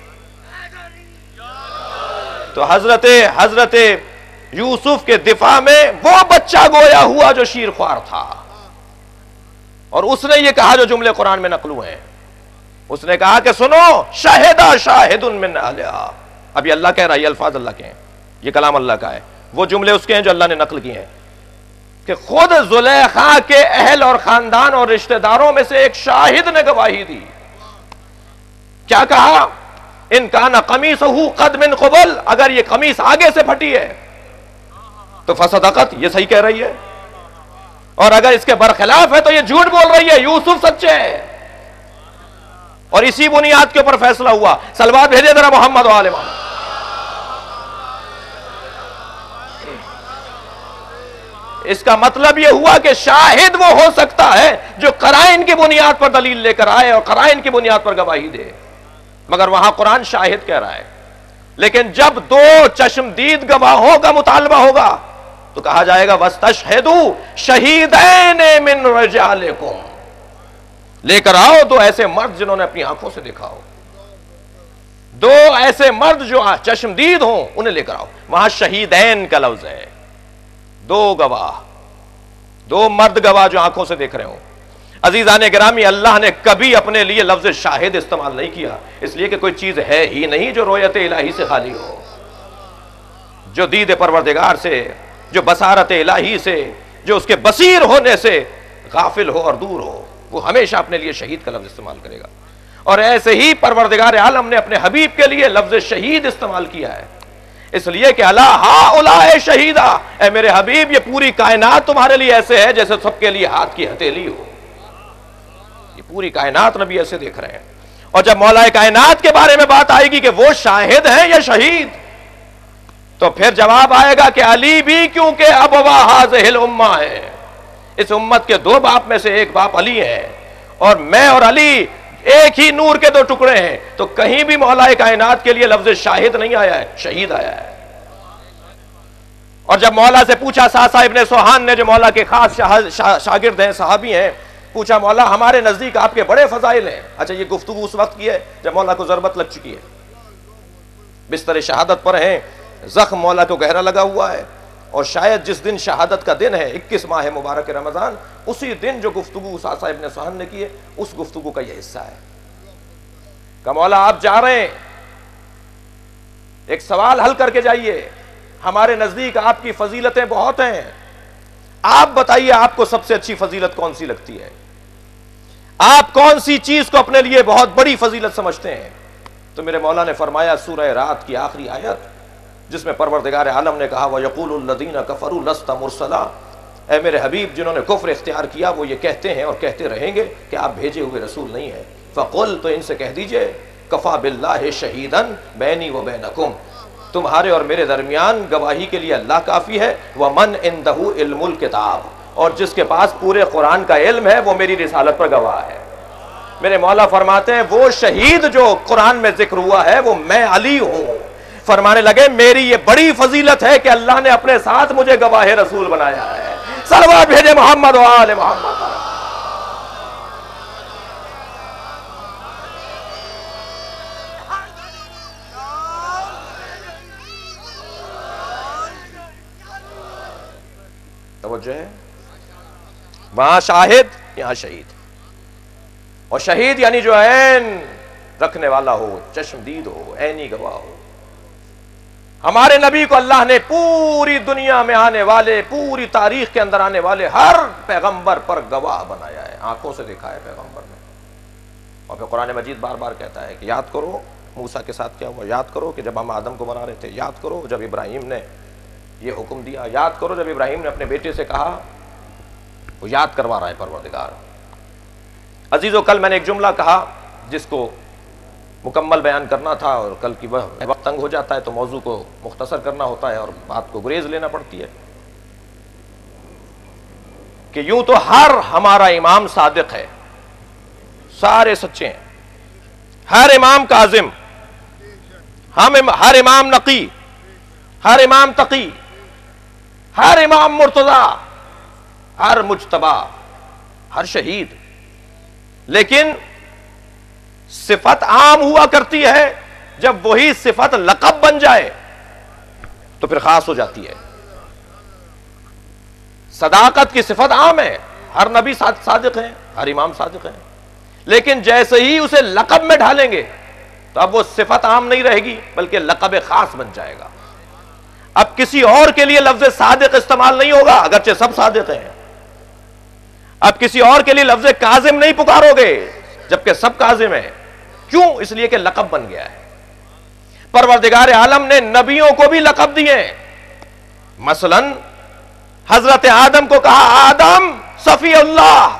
تو حضرت حضرت یوسف کے دفاع میں وہ بچہ گویا ہوا جو شیرخوار تھا، اور اس نے یہ کہا جو جملے قرآن میں نقل ہوئے ہیں، اس نے کہا کہ سنو شاہدہ شاہد من اہلہا۔ اب یہ اللہ کہہ رہا ہے، یہ الفاظ اللہ کے ہیں، یہ کلام اللہ کا ہے، وہ جملے اس کے ہیں جو اللہ نے نقل کیے ہیں کہ خود زلیخا کے اہل اور خاندان اور رشتہ داروں میں سے ایک شاہد نے گواہی دی۔ کیا کہا؟ ان کان قمیصہ قد من قبل، اگر یہ قمیص آگے سے پھٹی ہے تو فصدقت، یہ صحیح کہہ رہی ہے، اور اگر اس کے برخلاف ہے تو یہ جھوٹ بول رہی ہے، یوسف سچے ہے۔ اور اسی بنیاد کے اوپر فیصلہ ہوا۔ صلوات بھیجے ذرا محمد و آل محمد۔ اس کا مطلب یہ ہوا کہ شاہد وہ ہو سکتا ہے جو قرائن کی بنیاد پر دلیل لے کر آئے اور قرائن کی بنیاد پر گواہی دے، مگر وہاں قرآن شاہد کہہ رہا ہے۔ لیکن جب دو چشمدید گواہوں کا مطالبہ ہوگا تو کہا جائے گا وَاسْتَشْهِدُوا شَهِيدَيْنِ مِن رِجَالِكُمْ، لے کر آؤ دو ایسے مرد جنہوں نے اپنی آنکھوں سے دیکھا ہو، دو ایسے مرد جو چشمدید ہوں انہیں لے کر آؤ۔ وہاں شہیدین کا لفظ ہے، دو گواہ، دو مرد گواہ جو آنکھوں سے دیکھ رہے ہوں۔ عزیزان گرامی، اللہ نے کبھی اپنے لیے لفظ شاہد استعمال نہیں کیا، اس لیے کہ کوئی چیز ہے ہی نہیں جو رویت الہی سے خالی ہو، جو دید پروردگار سے، جو بصارت الہی سے، جو اس کے بصیر ہونے سے غافل ہو اور دور ہو، وہ ہمیشہ اپنے لیے شہید کا لفظ استعمال کرے گا۔ اور ایسے ہی پروردگار عالم نے اپنے حبیب کے لیے لفظ شہید استعمال کیا ہے، اس لیے کہ الا ہؤلاء شہیدا، اے میرے حبیب یہ پوری کائنات تمہارے لیے ایسے ہے جیسے سب کے لیے ہاتھ کی ہتھیلی ہو، یہ پوری کائنات نبی ایسے دیکھ رہے ہیں۔ اور جب مولا کائنات کے بارے میں بات آئے گی کہ وہ شاہد ہیں یا شہید، تو پھر جواب آئے گا کہ علی بھی کیونکہ ابوا ہذہ الامہ ہے، اس امت کے دو باپ میں سے ایک باپ علی ہے، اور میں اور علی ایک ہی نور کے دو ٹکڑے ہیں، تو کہیں بھی مولا کائنات کے لیے لفظ شاہد نہیں آیا ہے، شہید آیا ہے۔ اور جب مولا سے پوچھا ساسا ابن سوہان نے، جو مولا کے خاص شاگرد ہیں، صحابی ہیں، پوچھا مولا ہمارے نزدیک آپ کے بڑے فضائل ہیں۔ اچھا یہ گفتگو اس وقت کی ہے جب مولا کو ضربت لگ چکی ہے، بستر شہادت پر ہیں، زخم مولا کو گہرا لگا ہوا ہے، اور شاید جس دن شہادت کا دن ہے اکیس ماہ مبارک رمضان، اسی دن جو گفتگو ساسا ابن سوہان نے کی ہے اس گفتگو کا یہ حصہ ہے کہ مولا آپ جا رہے ہیں، ایک سوال حل کر کے جائیے، ہمارے نزدیک آپ کی فضیلتیں بہت ہیں، آپ بتائیے آپ کو سب سے اچھی فضیلت کون سی لگتی ہے، آپ کون سی چیز کو اپنے لیے بہت بڑی فضیلت سمجھتے ہیں؟ تو میرے مولا نے فرمایا سورہ رات کی آخری آیت جس میں پروردگار عالم نے کہا وَيَقُولُ الَّذِينَ كَفَرُوا لَسْتَ مُرْسَلًا، اے میرے حبیب جنہوں نے کفر اختیار کیا وہ یہ کہتے ہیں اور کہتے رہیں گے کہ آپ بھیجے ہوئے رسول نہیں ہیں، فَقُلْ، تو ان سے کہہ دیجئے کَفَى بِاللَّهِ شَهِيدًا بَيْنِي وَبَيْنَكُمْ، تمہارے اور میرے درمیان گواہی کے لیے اللہ کافی ہے، وَمَنْ عِنْدَهُ عِلْمُ الْكِتَابِ، اور جس کے پاس پورے قرآن کا علم ہے وہ میری رسالت پر گواہ ہے۔ میرے مولا فرماتے ہیں وہ شہید جو قرآن میں ذکر ہوا ہے وہ میں علی ہوں۔ فرمانے لگے میری یہ بڑی فضیلت ہے کہ اللہ نے اپنے ساتھ مجھے گواہ رسول بنایا ہے۔ صلوات بھیجے محمد و آل محمد۔ توجہ ہے، وہاں شاہد یہاں شہید، اور شہید یعنی جو عین رکھنے والا ہو، چشمدید ہو، عینی گواہ ہو۔ ہمارے نبی کو اللہ نے پوری دنیا میں آنے والے، پوری تاریخ کے اندر آنے والے ہر پیغمبر پر گواہ بنایا ہے، آنکھوں سے دیکھا ہے پیغمبر نے۔ اور پھر قرآن مجید بار بار کہتا ہے کہ یاد کرو موسیٰ کے ساتھ کیا ہوا، یاد کرو کہ جب ہم آدم کو بنا رہے تھے، یاد کرو جب ابراہیم نے یہ حکم دیا، یاد کرو جب ابراہیم نے اپنے بیٹے سے کہا، وہ یاد کروا رہا ہے پروردگار۔ عزیزو کل میں نے ایک جملہ کہا جس کو مکمل بیان کرنا تھا، اور کل کی وقت تنگ ہو جاتا ہے تو موضوع کو مختصر کرنا ہوتا ہے اور بات کو گریز لینا پڑتی ہے، کہ یوں تو ہر ہمارا امام صادق ہے، سارے سچے ہیں، ہر امام کاظم، ہم ہر امام نقی، ہر امام تقی، ہر امام مرتضی، ہر مجتبی، ہر شہید، لیکن صفت عام ہوا کرتی ہے، جب وہی صفت لقب بن جائے تو پھر خاص ہو جاتی ہے۔ صداقت کی صفت عام ہے، ہر نبی صادق ہیں، ہر امام صادق ہیں، لیکن جیسے ہی اسے لقب میں ڈھالیں گے تو اب وہ صفت عام نہیں رہے گی بلکہ لقب خاص بن جائے گا۔ اب کسی اور کے لیے لفظ صادق استعمال نہیں ہوگا اگرچہ سب صادق ہیں، اب کسی اور کے لیے لفظ کاظم نہیں پکارو گے جبکہ سب کاظم ہیں، کیوں؟ اس لیے کہ لقب بن گیا ہے۔ پروردگار عالم نے نبیوں کو بھی لقب دیے، مثلا حضرت آدم کو کہا آدم صفی اللہ۔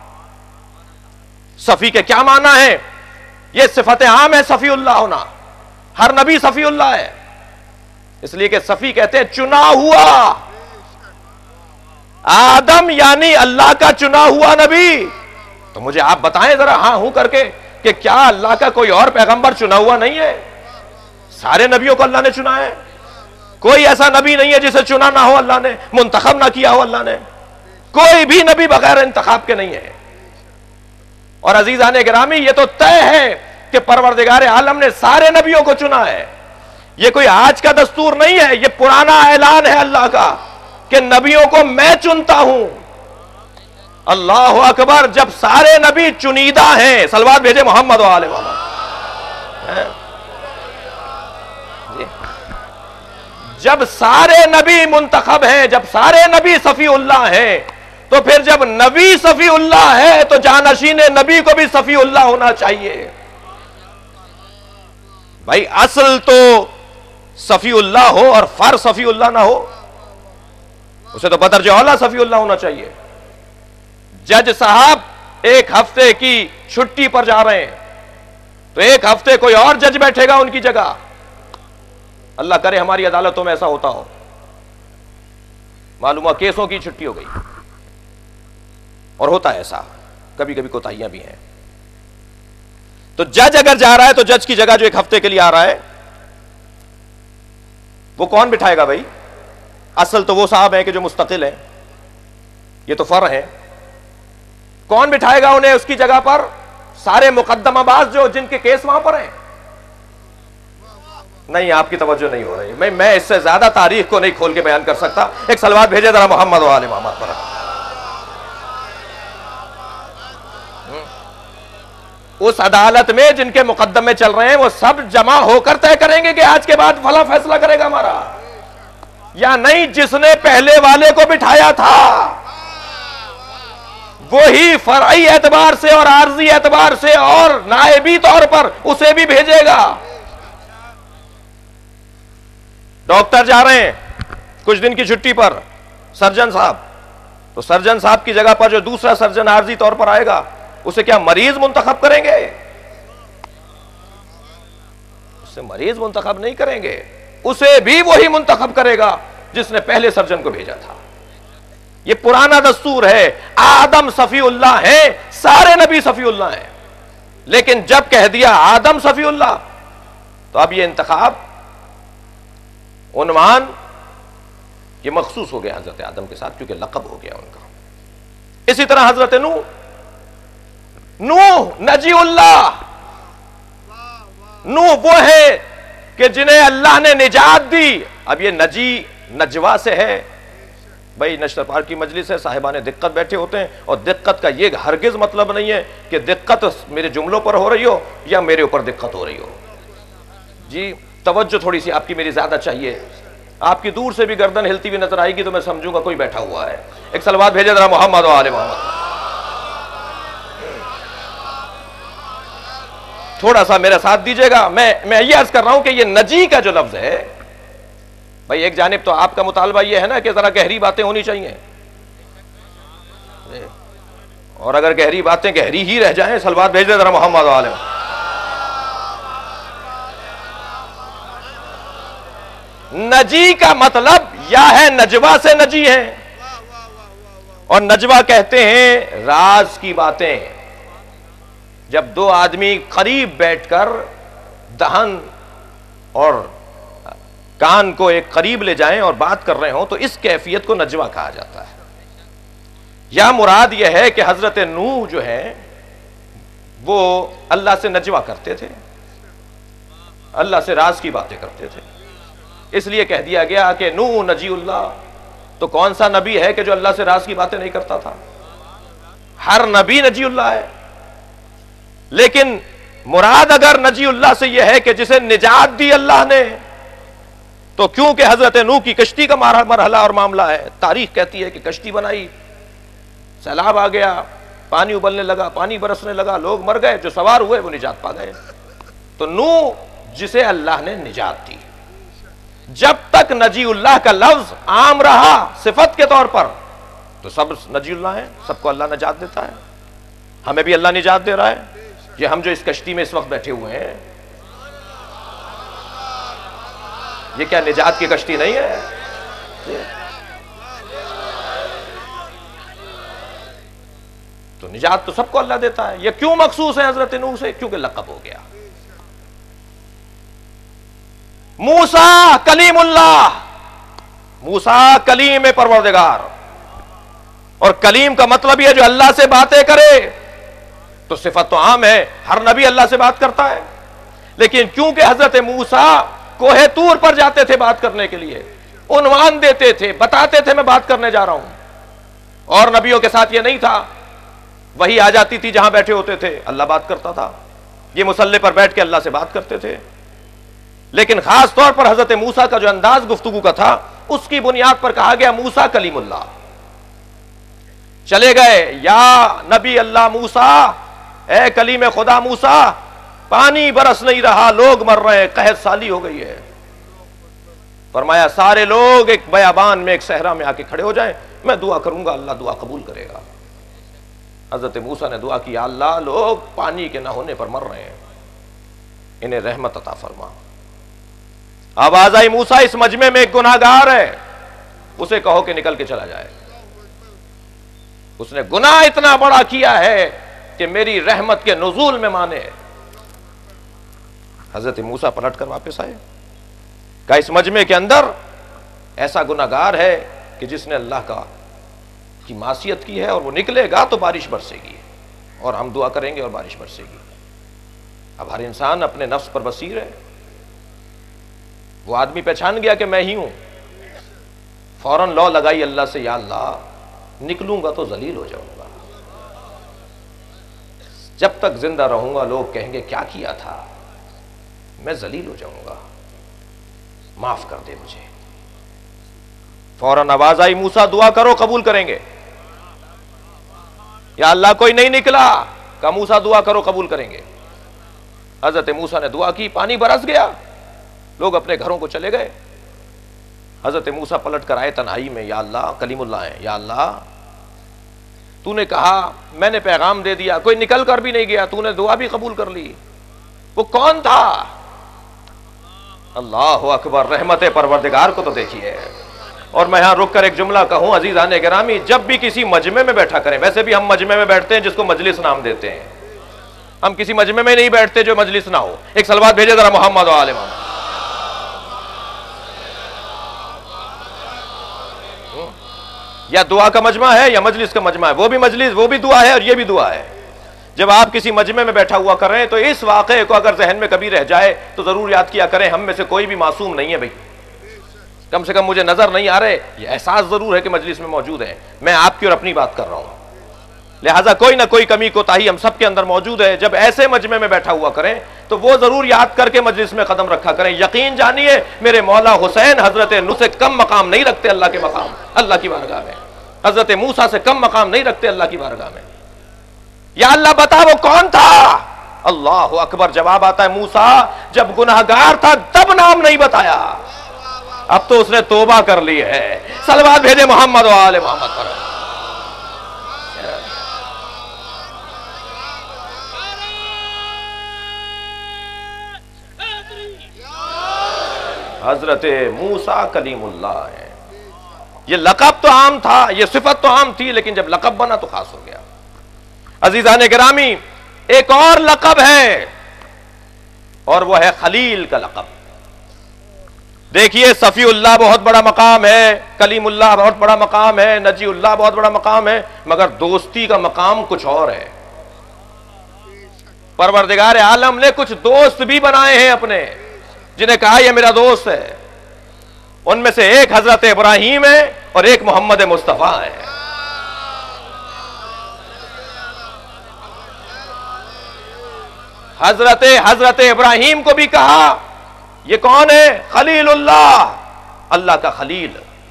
صفی کے کیا معنی ہے؟ یہ صفت عام ہے صفی اللہ ہونا، ہر نبی صفی اللہ ہے، اس لیے کہ صفی کہتے ہیں چنا ہوا، آدم یعنی اللہ کا چنا ہوا نبی. تو مجھے آپ بتائیں ذرا ہاں ہوں کر کے کہ کیا اللہ کا کوئی اور پیغمبر چنا ہوا نہیں ہے؟ سارے نبیوں کو اللہ نے چنا ہے. کوئی ایسا نبی نہیں ہے جسے چنا نہ ہو اللہ نے, منتخب نہ کیا ہو اللہ نے. کوئی بھی نبی بغیر انتخاب کے نہیں ہے. اور عزیزان گرامی, یہ تو طے ہے کہ پروردگار عالم نے سارے نبیوں کو چنا ہے. یہ کوئی آج کا دستور نہیں ہے, یہ پرانا اعلان ہے اللہ کا کہ نبیوں کو میں چنتا ہوں. اللہ اکبر. جب سارے نبی چنیدہ ہیں, صلوات بھیجے محمد و آل محمد. جب سارے نبی منتخب ہیں, جب سارے نبی صفی اللہ ہیں, تو پھر جب نبی صفی اللہ ہے تو جانشین نبی کو بھی صفی اللہ ہونا چاہیے. بھائی اصل تو صفی اللہ ہو اور فر صفی اللہ نہ ہو, اسے تو بدرجہ اولا صفی اللہ ہونا چاہیے. جج صاحب ایک ہفتے کی چھٹی پر جا رہے ہیں تو ایک ہفتے کوئی اور جج بیٹھے گا ان کی جگہ. اللہ کرے ہماری عدالتوں میں ایسا ہوتا ہو. معلوم ہوا کیسوں کی چھٹی ہو گئی, اور ہوتا ہے ایسا, کبھی کبھی کوتاہیاں بھی ہیں. تو جج اگر جا رہا ہے تو جج کی جگہ جو ایک ہفتے کے لیے آ رہا ہے وہ کون بٹھائے گا بھائی؟ اصل تو وہ صاحب ہیں کہ جو مستقل ہیں, یہ تو فرع ہے. کون بٹھائے گا انہیں اس کی جگہ پر؟ سارے مقدمہ باز جو جن کے کیس وہاں پر ہیں. نہیں, آپ کی توجہ نہیں ہو رہی. میں میں اس سے زیادہ تاریخ کو نہیں کھول کے بیان کر سکتا. ایک صلوات بھیجے ذرا محمد و آل محمد پر. اس عدالت میں جن کے مقدمے چل رہے ہیں وہ سب جمع ہو کر طے کریں گے کہ آج کے بعد فلاں فیصلہ کرے گا ہمارا, یا نہیں جس نے پہلے والے کو بٹھایا تھا وہی فرعی اعتبار سے اور عارضی اعتبار سے اور نائبی طور پر اسے بھی بھیجے گا. ڈاکٹر جا رہے ہیں کچھ دن کی چھٹی پر, سرجن صاحب, تو سرجن صاحب کی جگہ پر جو دوسرا سرجن عارضی طور پر آئے گا اسے کیا مریض منتخب کریں گے؟ اسے مریض منتخب نہیں کریں گے, اسے بھی وہی منتخب کرے گا جس نے پہلے سرجن کو بھیجا تھا. یہ پرانا دستور ہے. آدم صفی اللہ ہیں, سارے نبی صفی اللہ ہیں, لیکن جب کہہ دیا آدم صفی اللہ تو اب یہ انتخاب عنوان یہ مخصوص ہو گیا حضرت آدم کے ساتھ, کیونکہ لقب ہو گیا ان کا. اسی طرح حضرت نوح, نوح نجی اللہ, نوح وہ ہے کہ جنہیں اللہ نے نجات دی. اب یہ نجی نجوا سے ہے بھائی. نشتر پارک کی مجلس ہے, صاحبان دقت بیٹھے ہوتے ہیں, اور دقت کا یہ ہرگز مطلب نہیں ہے کہ دقت میرے جملوں پر ہو رہی ہو یا میرے اوپر دقت ہو رہی ہو. جی توجہ تھوڑی سی آپ کی میری زیادہ چاہیے. آپ کی دور سے بھی گردن ہلتی ہوئی نظر آئے گی تو میں سمجھوں گا کوئی بیٹھا ہوا ہے. ایک صلوات بھیجے ذرا محمد و آل محمد. تھوڑا سا میرا ساتھ دیجئے گا. میں میں یہ عرض کر رہا ہوں کہ یہ نجی کا جو لفظ ہے بھائی, ایک جانب تو آپ کا مطالبہ یہ ہے نا کہ ذرا گہری باتیں ہونی چاہیے, اور اگر گہری باتیں گہری ہی رہ جائیں, صلوات بھیج دیں ذرا محمد علیہ. نجی کا مطلب یا ہے نجوا سے نجی ہے, اور نجوا کہتے ہیں راز کی باتیں. جب دو آدمی قریب بیٹھ کر دہن اور کان کو ایک قریب لے جائیں اور بات کر رہے ہوں تو اس کیفیت کو نجوا کہا جاتا ہے. یا مراد یہ ہے کہ حضرت نوح جو ہے وہ اللہ سے نجوا کرتے تھے, اللہ سے راز کی باتیں کرتے تھے, اس لیے کہہ دیا گیا کہ نوح نجی اللہ. تو کون سا نبی ہے کہ جو اللہ سے راز کی باتیں نہیں کرتا تھا؟ ہر نبی نجی اللہ ہے. لیکن مراد اگر نجی اللہ سے یہ ہے کہ جسے نجات دی اللہ نے, تو کیونکہ حضرت نوح کی کشتی کا مرحلہ اور معاملہ ہے, تاریخ کہتی ہے کہ کشتی بنائی, سیلاب آ گیا, پانی ابلنے لگا, پانی برسنے لگا, لوگ مر گئے, جو سوار ہوئے وہ نجات پا گئے. تو نوح جسے اللہ نے نجات دی, جب تک نجی اللہ کا لفظ عام رہا صفت کے طور پر تو سب نجی اللہ ہیں, سب کو اللہ نجات دیتا ہے. ہمیں بھی اللہ نجات دے رہا ہے. یہ ہم جو اس کشتی میں اس وقت بیٹھے ہوئے ہیں, یہ کیا نجات کی کشتی نہیں ہے؟ تو نجات تو سب کو اللہ دیتا ہے. یہ کیوں مخصوص ہے حضرت نوح سے؟ کیونکہ لقب ہو گیا. موسیٰ کلیم اللہ، موسیٰ کلیم پروردگار، اور کلیم کا مطلب یہ جو اللہ سے باتیں کرے. تو صفت تو عام ہے، ہر نبی اللہ سے بات کرتا ہے، لیکن کیونکہ حضرت موسیٰ کوہ طور پر جاتے تھے بات کرنے کے لیے، عنوان دیتے تھے، بتاتے تھے میں بات کرنے جا رہا ہوں. اور نبیوں کے ساتھ یہ نہیں تھا، وہی آ جاتی تھی جہاں بیٹھے ہوتے تھے، اللہ بات کرتا تھا، یہ مصلی پر بیٹھ کے اللہ سے بات کرتے تھے. لیکن خاص طور پر حضرت موسیٰ کا جو انداز گفتگو کا تھا، اس کی بنیاد پر کہا گیا موسیٰ کلیم اللہ. چلے گئے، یا نبی اللہ موسیٰ، اے کلیم خدا موسیٰ، پانی برس نہیں رہا، لوگ مر رہے ہیں، قحط سالی ہو گئی ہے. فرمایا سارے لوگ ایک بیابان میں، ایک صحرا میں آ کے کھڑے ہو جائیں، میں دعا کروں گا، اللہ دعا قبول کرے گا. حضرت موسیٰ نے دعا کی، اللہ لوگ پانی کے نہ ہونے پر مر رہے ہیں، انہیں رحمت عطا فرما. آواز آئی، موسیٰ اس مجمع میں ایک گناہگار ہے، اسے کہو کہ نکل کے چلا جائے، اس نے گناہ اتنا بڑا کیا ہے کہ میری رحمت کے نزول میں مانے. حضرت موسیٰ پلٹ کر واپس آئے، کہا اس مجمع کے اندر ایسا گناہگار ہے کہ جس نے اللہ کا کی معصیت کی ہے، اور وہ نکلے گا تو بارش برسے گی، اور ہم دعا کریں گے اور بارش برسے گی. اب ہر انسان اپنے نفس پر بصیر ہے. وہ آدمی پہچان گیا کہ میں ہی ہوں، فوراً لو لگائی اللہ سے، یا اللہ نکلوں گا تو ذلیل ہو جاؤں گا، جب تک زندہ رہوں گا لوگ کہیں گے کیا کیا تھا، میں ذلیل ہو جاؤں گا، معاف کر دے مجھے. فوراً آواز آئی، موسیٰ دعا کرو قبول کریں گے. یا اللہ کوئی نہیں نکلا، کہا موسیٰ دعا کرو قبول کریں گے. حضرت موسیٰ نے دعا کی، پانی برس گیا، لوگ اپنے گھروں کو چلے گئے. حضرت موسیٰ پلٹ کر آئے تنہائی میں، یا اللہ کلیم اللہ ہیں، یا اللہ تو نے کہا، میں نے پیغام دے دیا، کوئی نکل کر بھی نہیں گیا، تو نے دعا بھی قبول کر لی. وہ کون تھا؟ اللہ اکبر، رحمت پروردگار کو تو دیکھیے. اور میں یہاں رک کر ایک جملہ کہوں عزیزان گرامی، جب بھی کسی مجمع میں بیٹھا کریں، ویسے بھی ہم مجمع میں بیٹھتے ہیں جس کو مجلس نام دیتے ہیں، ہم کسی مجمع میں نہیں بیٹھتے جو مجلس نہ ہو. ایک صلوات بھیجے ذرا محمد و آل محمد. یا دعا کا مجمع ہے یا مجلس کا مجمع ہے، وہ بھی مجلس، وہ بھی دعا ہے اور یہ بھی دعا ہے. جب آپ کسی مجمع میں بیٹھا ہوا کر رہے ہیں تو اس واقعے کو اگر ذہن میں کبھی رہ جائے تو ضرور یاد کیا کریں، ہم میں سے کوئی بھی معصوم نہیں ہے بھائی. کم سے کم مجھے نظر نہیں آ رہے، یہ احساس ضرور ہے کہ مجلس میں موجود ہیں، میں آپ کی اور اپنی بات کر رہا ہوں. لہٰذا کوئی نہ کوئی کمی کوتاہی ہم سب کے اندر موجود ہے. جب ایسے مجمع میں بیٹھا ہوا کریں تو وہ ضرور یاد کر کے مجلس میں قدم رکھا کریں. یقین جانیے میرے مولا حسین حضرت نوح سے کم مقام نہیں رکھتے اللہ کے مقام، اللہ کی بارگاہ میں. حضرت موسیٰ سے کم مقام نہیں رکھتے اللہ کی بارگاہ میں. یا اللہ بتا وہ کون تھا؟ اللہ اکبر. جواب آتا ہے، موسیٰ جب گناہگار تھا تب نام نہیں بتایا، اب تو اس نے توبہ کر لی ہے. صلوات بھیجے محمد و آل محمد پر. حضرت موسیٰ کلیم اللہ ہے. یہ لقب تو عام تھا، یہ صفت تو عام تھی، لیکن جب لقب بنا تو خاص ہو گیا. عزیزان گرامی، ایک اور لقب ہے اور وہ ہے خلیل کا لقب. دیکھیے صفی اللہ بہت بڑا مقام ہے، کلیم اللہ بہت بڑا مقام ہے، نجی اللہ بہت بڑا مقام ہے، مگر دوستی کا مقام کچھ اور ہے. پروردگار عالم نے کچھ دوست بھی بنائے ہیں اپنے، جنہیں کہا یہ میرا دوست ہے. ان میں سے ایک حضرت ابراہیم ہے اور ایک محمد مصطفیٰ ہے. حضرت حضرت ابراہیم کو بھی کہا یہ کون ہے؟ خلیل اللہ، اللہ کا خلیل،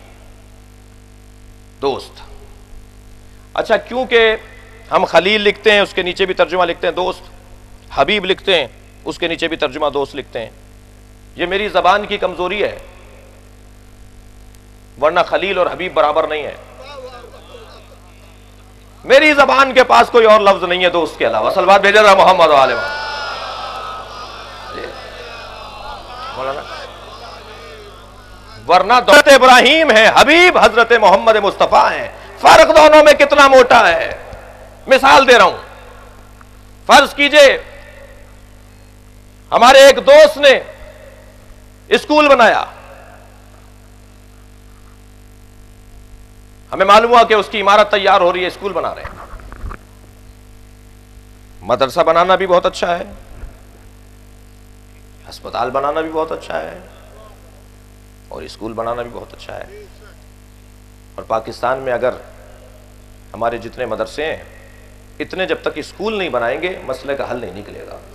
دوست. اچھا کیونکہ ہم خلیل لکھتے ہیں اس کے نیچے بھی ترجمہ لکھتے ہیں دوست، حبیب لکھتے ہیں اس کے نیچے بھی ترجمہ دوست لکھتے ہیں، یہ میری زبان کی کمزوری ہے، ورنہ خلیل اور حبیب برابر نہیں ہے. میری زبان کے پاس کوئی اور لفظ نہیں ہے دوست کے علاوہ. صلوات بھیجا رہا محمد و آل محمد. ورنہ حضرت ابراہیم ہے، حبیب حضرت محمد مصطفیٰ ہیں. فرق دونوں میں کتنا موٹا ہے. مثال دے رہا ہوں، فرض کیجئے ہمارے ایک دوست نے اسکول بنایا، ہمیں معلوم ہوا کہ اس کی عمارت تیار ہو رہی ہے، اسکول بنا رہے ہیں۔ مدرسہ بنانا بھی بہت اچھا ہے، ہسپتال بنانا بھی بہت اچھا ہے، اور اسکول بنانا بھی بہت اچھا ہے۔ اور پاکستان میں اگر ہمارے جتنے مدرسے ہیں، اتنے جب تک اسکول نہیں بنائیں گے مسئلے کا حل نہیں نکلے گا۔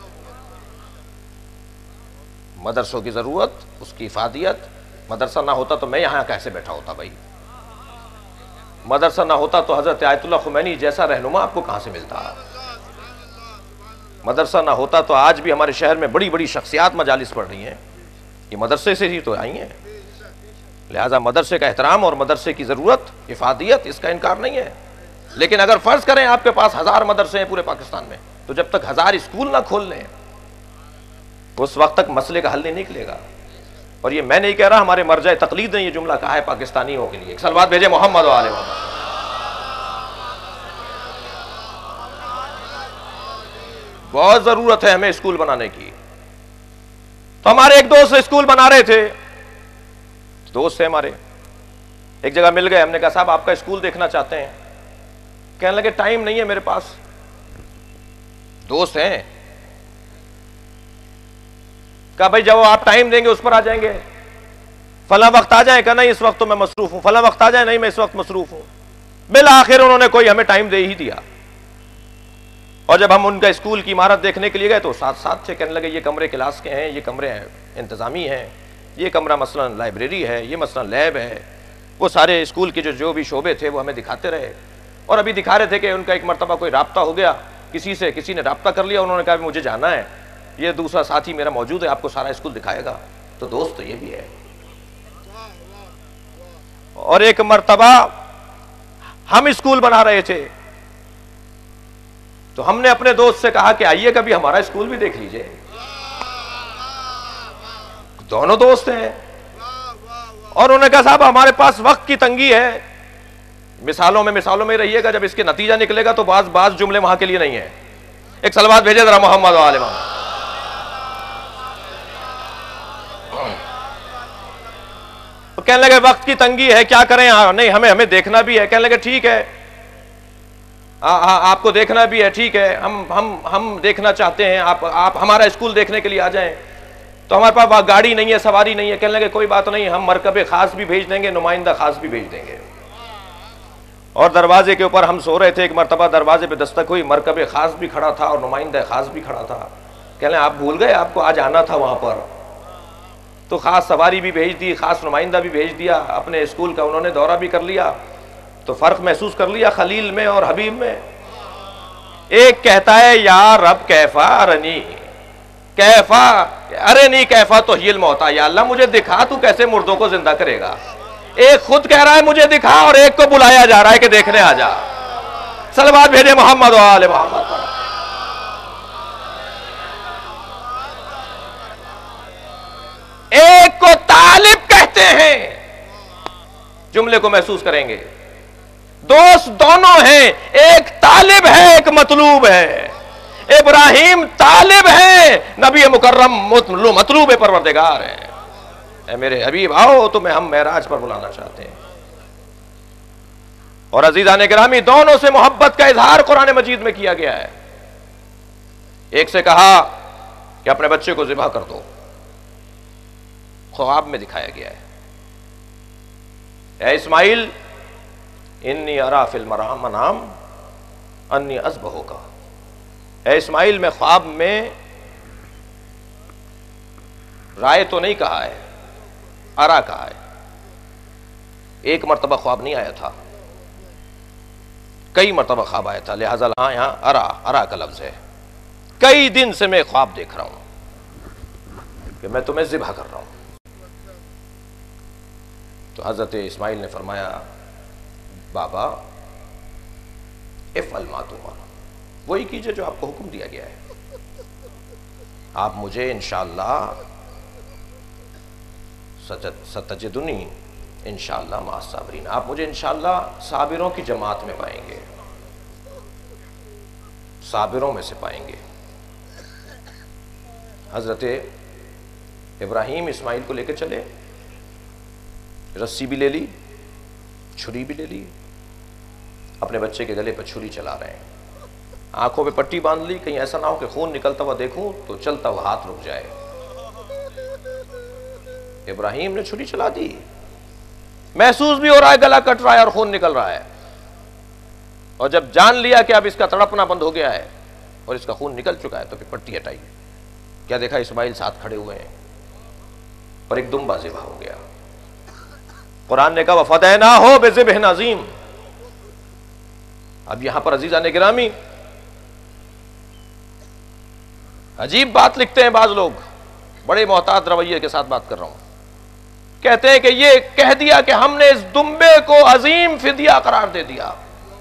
مدرسوں کی ضرورت، اس کی افادیت، مدرسہ نہ ہوتا تو میں یہاں کیسے بیٹھا ہوتا بھائی؟ مدرسہ نہ ہوتا تو حضرت آیت اللہ خمینی جیسا رہنما آپ کو کہاں سے ملتا؟ مدرسہ نہ ہوتا تو آج بھی ہمارے شہر میں بڑی بڑی شخصیات مجالس پڑھ رہی ہیں، یہ مدرسے سے ہی تو آئی ہیں۔ لہٰذا مدرسے کا احترام اور مدرسے کی ضرورت، افادیت، اس کا انکار نہیں ہے۔ لیکن اگر فرض کریں آپ کے پاس ہزار مدرسے ہیں پورے پاکستان میں، تو جب تک ہزار اسکول نہ کھول لیں اس وقت تک مسئلے کا حل نہیں نکلے گا۔ اور یہ میں نہیں کہہ رہا، ہمارے مرجع تقلید نے یہ جملہ کہا ہے پاکستانیوں کے لیے۔ ایک صلوات بھیجے محمد و آل محمد۔ بہت ضرورت ہے ہمیں اسکول بنانے کی۔ تو ہمارے ایک دوست اسکول بنا رہے تھے، دوست تھے ہمارے، ایک جگہ مل گئے، ہم نے کہا صاحب آپ کا اسکول دیکھنا چاہتے ہیں۔ کہنے لگے ٹائم نہیں ہے میرے پاس۔ دوست ہیں، کہا بھائی جب آپ ٹائم دیں گے اس پر آ جائیں گے، فلاں وقت آ جائیں، کہا نہیں اس وقت تو میں مصروف ہوں، فلاں وقت آ جائیں، نہیں میں اس وقت مصروف ہوں۔ بالآخر انہوں نے کوئی ہمیں ٹائم دے ہی دیا، اور جب ہم ان کا اسکول کی عمارت دیکھنے کے لیے گئے تو ساتھ ساتھ تھے۔ کہنے لگے یہ کمرے کلاس کے ہیں، یہ کمرے ہیں انتظامی ہیں، یہ کمرہ مثلا لائبریری ہے، یہ مثلا لیب ہے۔ وہ سارے اسکول کے جو جو بھی شعبے تھے وہ ہمیں دکھاتے رہے، اور ابھی دکھا رہے تھے کہ ان کا ایک مرتبہ کوئی رابطہ ہو گیا کسی سے، کسی نے رابطہ کر لیا، انہوں نے کہا مجھے جانا ہے، یہ دوسرا ساتھی میرا موجود ہے، آپ کو سارا اسکول دکھائے گا۔ تو دوست تو یہ بھی ہے۔ اور ایک مرتبہ ہم اسکول بنا رہے تھے تو ہم نے اپنے دوست سے کہا کہ آئیے کبھی ہمارا اسکول بھی دیکھ لیجئے۔ دونوں دوست ہیں، اور انہوں نے کہا صاحب ہمارے پاس وقت کی تنگی ہے۔ مثالوں میں مثالوں میں رہیے گا، جب اس کے نتیجہ نکلے گا تو بعض بعض جملے وہاں کے لیے نہیں ہیں۔ ایک صلوات بھیجے ذرا محمد و آل محمد۔ کہنے لگے وقت کی تنگی ہے، کیا کریں؟ نہیں ہمیں ہمیں دیکھنا بھی ہے۔ کہنے لگے ٹھیک ہے، آپ کو دیکھنا بھی ہے، ٹھیک ہے، ہم ہم ہم دیکھنا چاہتے ہیں، آپ آپ ہمارا اسکول دیکھنے کے لیے آ جائیں۔ تو ہمارے پاس گاڑی نہیں ہے، سواری نہیں ہے۔ کہنے لگے کوئی بات نہیں، ہم مرکب خاص بھی بھیج دیں گے، نمائندہ خاص بھی بھیج دیں گے۔ اور دروازے کے اوپر ہم سو رہے تھے، ایک مرتبہ دروازے پہ دستک ہوئی، مرکب خاص بھی کھڑا تھا اور نمائندہ خاص بھی کھڑا تھا۔ کہنے لگے آپ بھول گئے، آپ کو آج آنا تھا وہاں پر۔ تو خاص سواری بھی بھیج دی، خاص نمائندہ بھی بھیج دیا، اپنے اسکول کا انہوں نے دورہ بھی کر لیا۔ تو فرق محسوس کر لیا خلیل میں اور حبیب میں۔ ایک کہتا ہے یا رب کیفا ارنی کیفا ارنی کیفا تو ہی الموتا، یا اللہ مجھے دکھا تو کیسے مردوں کو زندہ کرے گا۔ ایک خود کہہ رہا ہے مجھے دکھا، اور ایک کو بلایا جا رہا ہے کہ دیکھنے آ جا۔ صلوات بھیجے محمد و آل محمد پر۔ ایک کو طالب کہتے ہیں، جملے کو محسوس کریں گے، دوست دونوں ہیں، ایک طالب ہے ایک مطلوب ہے۔ ابراہیم طالب ہے، نبی مکرم مطلوب پروردگار ہے۔ اے میرے حبیب آؤ تمہیں ہم معراج پر بلانا چاہتے ہیں۔ اور عزیزان گرامی، دونوں سے محبت کا اظہار قرآن مجید میں کیا گیا ہے۔ ایک سے کہا کہ اپنے بچے کو ذبح کر دو، خواب میں دکھایا گیا ہے، اے اسماعیل انی ارا فی المنام منام انی اذبحک۔ اے اسماعیل میں خواب میں رائے تو نہیں کہا ہے، ارا کہا ہے۔ ایک مرتبہ خواب نہیں آیا تھا، کئی مرتبہ خواب آیا تھا، لہذا ہاں یہاں ارا ارا کا لفظ ہے۔ کئی دن سے میں خواب دیکھ رہا ہوں کہ میں تمہیں ذبح کر رہا ہوں۔ تو حضرت اسماعیل نے فرمایا بابا افعل ما تؤمر، وہی کیجئے جو آپ کو حکم دیا گیا ہے۔ آپ مجھے انشاءاللہ ستجدنی انشاءاللہ مع الصابرین، آپ مجھے انشاءاللہ صابروں کی جماعت میں پائیں گے۔ صابروں میں سے پائیں گے۔ حضرت ابراہیم اسماعیل کو لے کے چلے، رسی بھی لے لی، چھری بھی لے لی، اپنے بچے کے گلے پہ چھری چلا رہے ہیں، آنکھوں پہ پٹی باندھ لی، کہیں ایسا نہ ہو کہ خون نکلتا ہوا دیکھوں تو چلتا ہوا ہاتھ رک جائے۔ ابراہیم نے چھری چلا دی، محسوس بھی ہو رہا ہے گلا کٹ رہا ہے اور خون نکل رہا ہے، اور جب جان لیا کہ اب اس کا تڑپنا بند ہو گیا ہے اور اس کا خون نکل چکا ہے تو پھر پٹی ہٹائی، کیا دیکھا اسماعیل ساتھ کھڑے ہوئے ہیں اور ایک دمبا ذبح ہو گیا۔ قرآن نے کہا وَفَدَيْنَاهُ بِذِبْحٍ عَظِيمٍ۔ اب یہاں پر عزیزان گرامی عجیب بات لکھتے ہیں بعض لوگ، بڑے محتاط رویے کے ساتھ بات کر رہا ہوں، کہتے ہیں کہ یہ کہہ دیا کہ ہم نے اس دمبے کو عظیم فدیہ قرار دے دیا،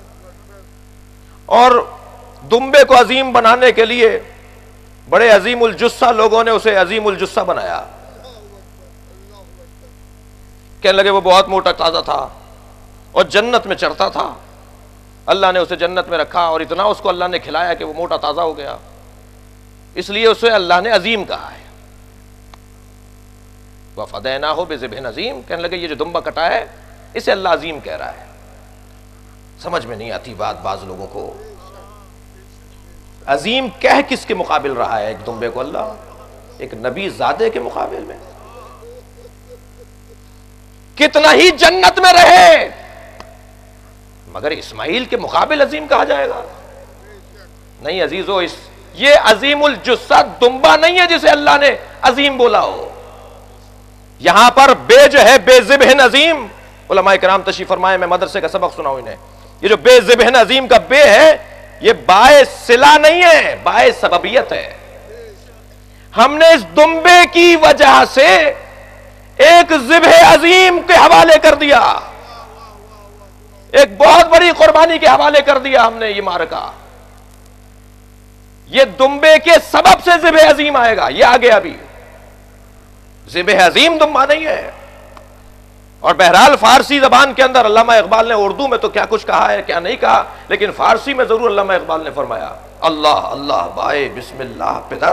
اور دمبے کو عظیم بنانے کے لیے بڑے عظیم الجثہ لوگوں نے اسے عظیم الجثہ بنایا، کہنے لگے وہ بہت موٹا تازہ تھا اور جنت میں چرتا تھا، اللہ نے اسے جنت میں رکھا اور اتنا اس کو اللہ نے کھلایا کہ وہ موٹا تازہ ہو گیا، اس لیے اسے اللہ نے عظیم کہا ہے۔ وَفَدَيْنَاهُ بِذِبْحٍ عَظِيمٍ، کہنے لگے یہ جو دمبا کٹا ہے اسے اللہ عظیم کہہ رہا ہے۔ سمجھ میں نہیں آتی بات بعض لوگوں کو، عظیم کہہ کس کے مقابل رہا ہے ایک دمبے کو اللہ؟ ایک نبی زادے کے مقابل میں؟ کتنا ہی جنت میں رہے مگر اسماعیل کے مقابل عظیم کہا جائے گا؟ نہیں عزیزو، اس یہ عظیم الجثہ دمبا نہیں ہے جسے اللہ نے عظیم بولا ہو۔ یہاں پر بے جو ہے بے ذبح عظیم، علماء کرام تشریف فرمائے، میں مدرسے کا سبق سناؤں انہیں، یہ جو بے ذبح عظیم کا بے ہے یہ بائے صلہ نہیں ہے، بائے سببیت ہے۔ ہم نے اس دمبے کی وجہ سے ایک ذبح عظیم کے حوالے کر دیا، ایک بہت بڑی قربانی کے حوالے کر دیا ہم نے یہ معرکہ۔ یہ دمبے کے سبب سے ذبح عظیم آئے گا، یہ آگے ابھی ذبح عظیم دمبا نہیں ہے۔ اور بہرحال فارسی زبان کے اندر علامہ اقبال نے اردو میں تو کیا کچھ کہا ہے کیا نہیں کہا، لیکن فارسی میں ضرور علامہ اقبال نے فرمایا اللہ اللہ بائے بسم اللہ پدر،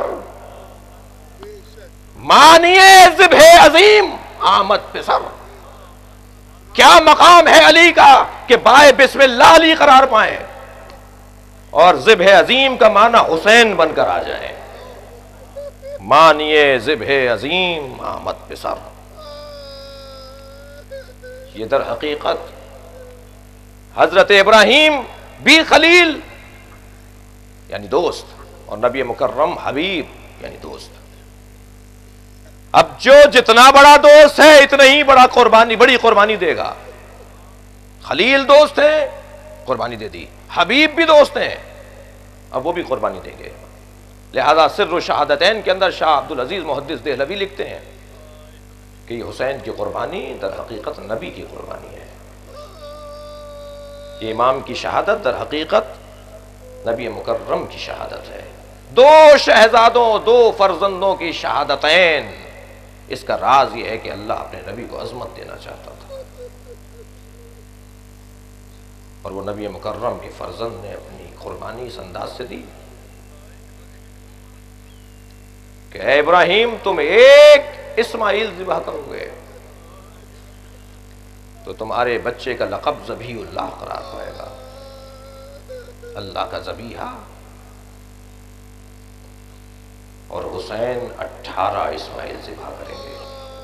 مانیے ذبح عظیم آمد پسر۔ کیا مقام ہے علی کا کہ بائے بسم اللہ علی قرار پائیں اور ذبح عظیم کا معنی حسین بن کر آ جائیں۔ مانیے ذبح عظیم آمد پسر، یہ در حقیقت حضرت ابراہیم بھی خلیل یعنی دوست اور نبی مکرم حبیب یعنی دوست۔ اب جو جتنا بڑا دوست ہے اتنا ہی بڑا قربانی بڑی قربانی دے گا۔ خلیل دوست ہیں، قربانی دے دی، حبیب بھی دوست ہیں، اب وہ بھی قربانی دیں گے۔ لہذا سر و شہادتین کے اندر شاہ عبدالعزیز محدث دہلوی لکھتے ہیں کہ یہ حسین کی قربانی در حقیقت نبی کی قربانی ہے، یہ امام کی شہادت در حقیقت نبی مکرم کی شہادت ہے۔ دو شہزادوں دو فرزندوں کی شہادتین، اس کا راز یہ ہے کہ اللہ اپنے نبی کو عظمت دینا چاہتا تھا، اور وہ نبی مکرم کے فرزند نے اپنی قربانی اس انداز سے دی کہ اے ابراہیم تم ایک اسماعیل ذبح کرو گے تو تمہارے بچے کا لقب ذبیح اللہ قرار پائے گا، اللہ کا ذبیحہ، اور حسین اٹھارہ اسماعیل ذبح کریں گے۔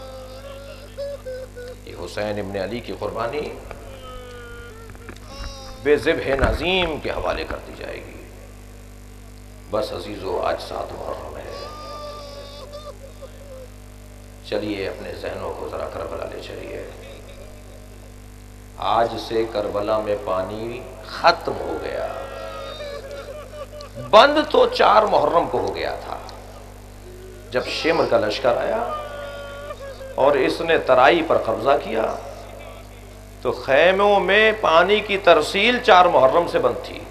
یہ حسین ابن علی کی قربانی بے ذبح عظیم کے حوالے کر دی جائے گی۔ بس عزیزو آج سات محرم ہے، چلیے اپنے ذہنوں کو ذرا کربلا لے چلیے۔ آج سے کربلا میں پانی ختم ہو گیا، بند تو چار محرم کو ہو گیا تھا جب شمر کا لشکر آیا اور اس نے ترائی پر قبضہ کیا، تو خیموں میں پانی کی ترسیل چار محرم سے بند تھی،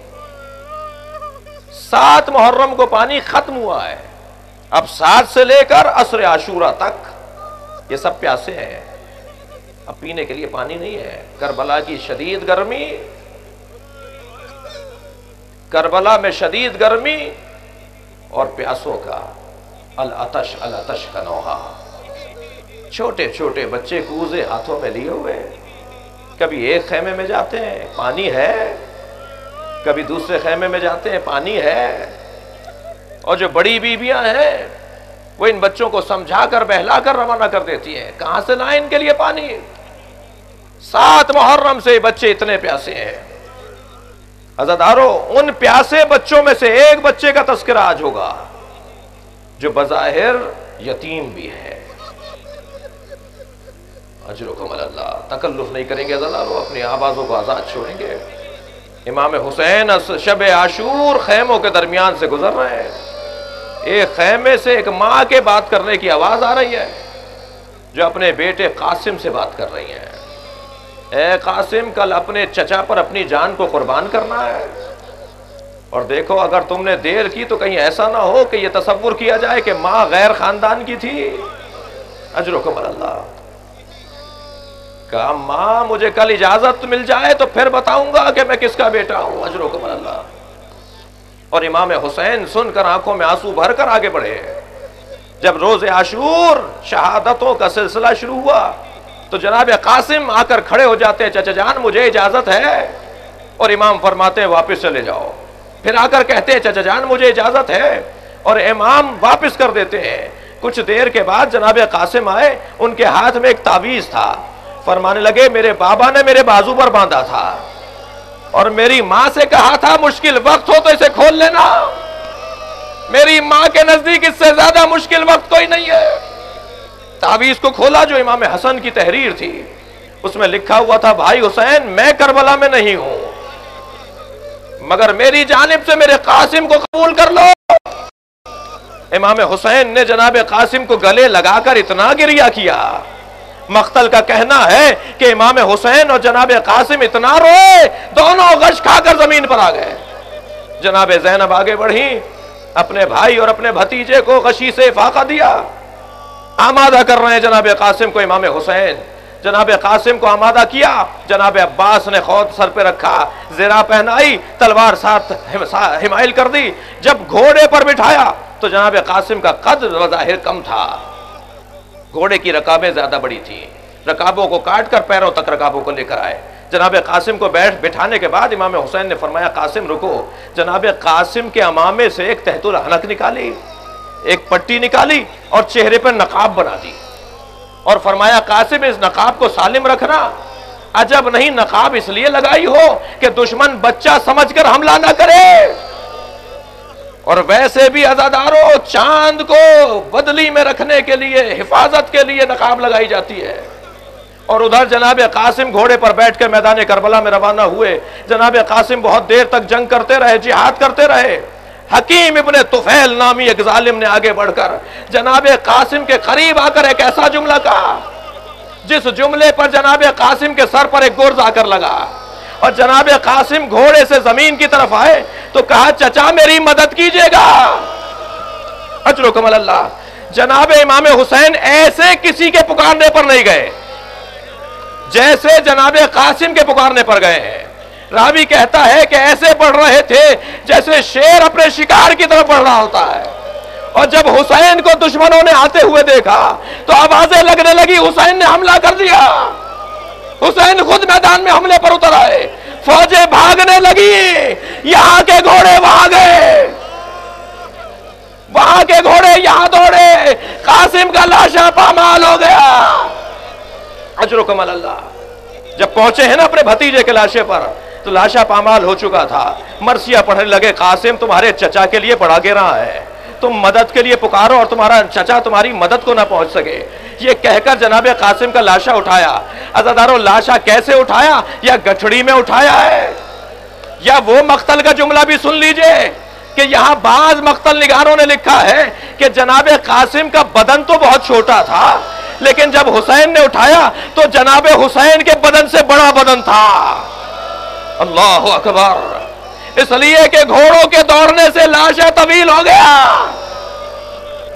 سات محرم کو پانی ختم ہوا ہے، اب سات سے لے کر عصر عاشورہ تک یہ سب پیاسے ہیں، اب پینے کے لیے پانی نہیں ہے۔ کربلا کی شدید گرمی کربلا میں شدید گرمی اور پیاسوں کا العطش العطش کا نوحہ، چھوٹے چھوٹے بچے کوزے ہاتھوں میں لیے ہوئے، کبھی ایک خیمے میں جاتے ہیں پانی ہے، کبھی دوسرے خیمے میں جاتے ہیں پانی ہے، اور جو بڑی بیویاں ہیں وہ ان بچوں کو سمجھا کر بہلا کر روانہ کر دیتی ہیں، کہاں سے لائیں ان کے لیے پانی؟ سات محرم سے بچے اتنے پیاسے ہیں۔ عزادارو، ان پیاسے بچوں میں سے ایک بچے کا تذکرہ آج ہوگا جو بظاہر یتیم بھی ہے۔ اجرکم اللہ، تکلف نہیں کریں گے عزادارو، اپنی آوازوں کو آزاد چھوڑیں گے۔ امام حسین شب عاشور خیموں کے درمیان سے گزر رہے ہیں، ایک خیمے سے ایک ماں کے بات کرنے کی آواز آ رہی ہے جو اپنے بیٹے قاسم سے بات کر رہی ہیں، اے قاسم کل اپنے چچا پر اپنی جان کو قربان کرنا ہے، اور دیکھو اگر تم نے دیر کی تو کہیں ایسا نہ ہو کہ یہ تصور کیا جائے کہ ماں غیر خاندان کی تھی۔ اجرکم اللہ، کہا ماں مجھے کل اجازت مل جائے تو پھر بتاؤں گا کہ میں کس کا بیٹا ہوں۔ اجرکم اللہ۔ اور امام حسین سن کر آنکھوں میں آنسو بھر کر آگے بڑھے۔ جب روز عاشور شہادتوں کا سلسلہ شروع ہوا تو جناب قاسم آ کر کھڑے ہو جاتے ہیں، چچا جان مجھے اجازت ہے، اور امام فرماتے ہیں واپس چلے جاؤ۔ پھر آ کر کہتے ہیں چچا جان مجھے اجازت ہے، اور امام واپس کر دیتے ہیں۔ کچھ دیر کے بعد جناب قاسم آئے، ان کے ہاتھ میں ایک تعویذ تھا، فرمانے لگے میرے بابا نے میرے بازو پر باندھا تھا اور میری ماں سے کہا تھا مشکل وقت ہو تو اسے کھول لینا، میری ماں کے نزدیک اس سے زیادہ مشکل وقت کوئی نہیں ہے۔ تعویذ کو کھولا جو امام حسن کی تحریر تھی، اس میں لکھا ہوا تھا بھائی حسین میں کربلا میں نہیں ہوں، مگر میری جانب سے میرے قاسم کو قبول کر لو۔ امام حسین نے جناب قاسم کو گلے لگا کر اتنا گریہ کیا، مقتل کا کہنا ہے کہ امام حسین اور جناب قاسم اتنا روئے دونوں غش کھا کر زمین پر آ گئے۔ جناب زینب آگے بڑھی، اپنے بھائی اور اپنے بھتیجے کو غشی سے افاقہ دیا، آمادہ کر رہے ہیں جناب قاسم کو امام حسین۔ جناب قاسم کو آمادہ کیا، جناب عباس نے خود سر پہ رکھا، زرہ پہنائی، تلوار ساتھ حمائل کر دی۔ جب گھوڑے پر بٹھایا تو جناب قاسم کا قد بظاہر کم تھا، گھوڑے کی رکابیں زیادہ بڑی تھیں، رکابوں کو کاٹ کر پیروں تک رکابوں کو لے کر آئے۔ جناب قاسم کو بیٹھ بٹھانے کے بعد امام حسین نے فرمایا قاسم رکو۔ جناب قاسم کے امامے سے ایک تحت الحنک نکالی، ایک پٹی نکالی اور چہرے پر نقاب بنا دی، اور فرمایا قاسم اس نقاب کو سالم رکھنا، عجب نہیں نقاب اس لیے لگائی ہو کہ دشمن بچہ سمجھ کر حملہ نہ کرے، اور ویسے بھی عزادارو چاند کو بدلی میں رکھنے کے لیے حفاظت کے لیے نقاب لگائی جاتی ہے۔ اور ادھر جناب قاسم گھوڑے پر بیٹھ کے میدان کربلا میں روانہ ہوئے۔ جناب قاسم بہت دیر تک جنگ کرتے رہے، جہاد کرتے رہے۔ حکیم ابن طفیل نامی ایک ظالم نے آگے بڑھ کر جناب قاسم کے قریب آ کر ایک ایسا جملہ کہا جس جملے پر جناب قاسم کے سر پر ایک گرز آ کر لگا، اور جناب قاسم گھوڑے سے زمین کی طرف آئے تو کہا چچا میری مدد کیجئے گا۔ اجرکم اللہ۔ جناب امام حسین ایسے کسی کے پکارنے پر نہیں گئے جیسے جناب قاسم کے پکارنے پر گئے ہیں۔ راوی کہتا ہے کہ ایسے بڑھ رہے تھے جیسے شیر اپنے شکار کی طرف بڑھ رہا ہوتا ہے، اور جب حسین کو دشمنوں نے آتے ہوئے دیکھا تو آوازیں لگنے لگی حسین نے حملہ کر دیا۔ حسین خود میدان میں حملے پر اتر آئے، فوجیں بھاگنے لگی، یہاں کے گھوڑے وہاں گئے، وہاں کے گھوڑے یہاں دوڑے، قاسم کا لاشا پامال ہو گیا۔ اجرکم اللہ۔ جب پہنچے ہیں نا اپنے بھتیجے کے لاشے پر تو لاشا پامال ہو چکا تھا۔ مرثیہ پڑھنے لگے قاسم تمہارے چچا کے لیے پڑھا گر رہا ہے، تم مدد کے لیے پکارو اور تمہارا چچا تمہاری مدد کو نہ پہنچ سکے۔ یہ کہہ کر جناب قاسم کا لاشا اٹھایا۔ عزادارو لاشا کیسے اٹھایا؟ یا گٹھڑی میں اٹھایا ہے، یا وہ مقتل کا جملہ بھی سن لیجئے کہ یہاں بعض مقتل نگاروں نے لکھا ہے کہ جناب قاسم کا بدن تو بہت چھوٹا تھا، لیکن جب حسین نے اٹھایا تو جناب حسین کے بدن سے بڑا بدن تھا۔ اللہ اکبر۔ اس لیے کہ گھوڑوں کے دوڑنے سے لاشیں طویل ہو گیا۔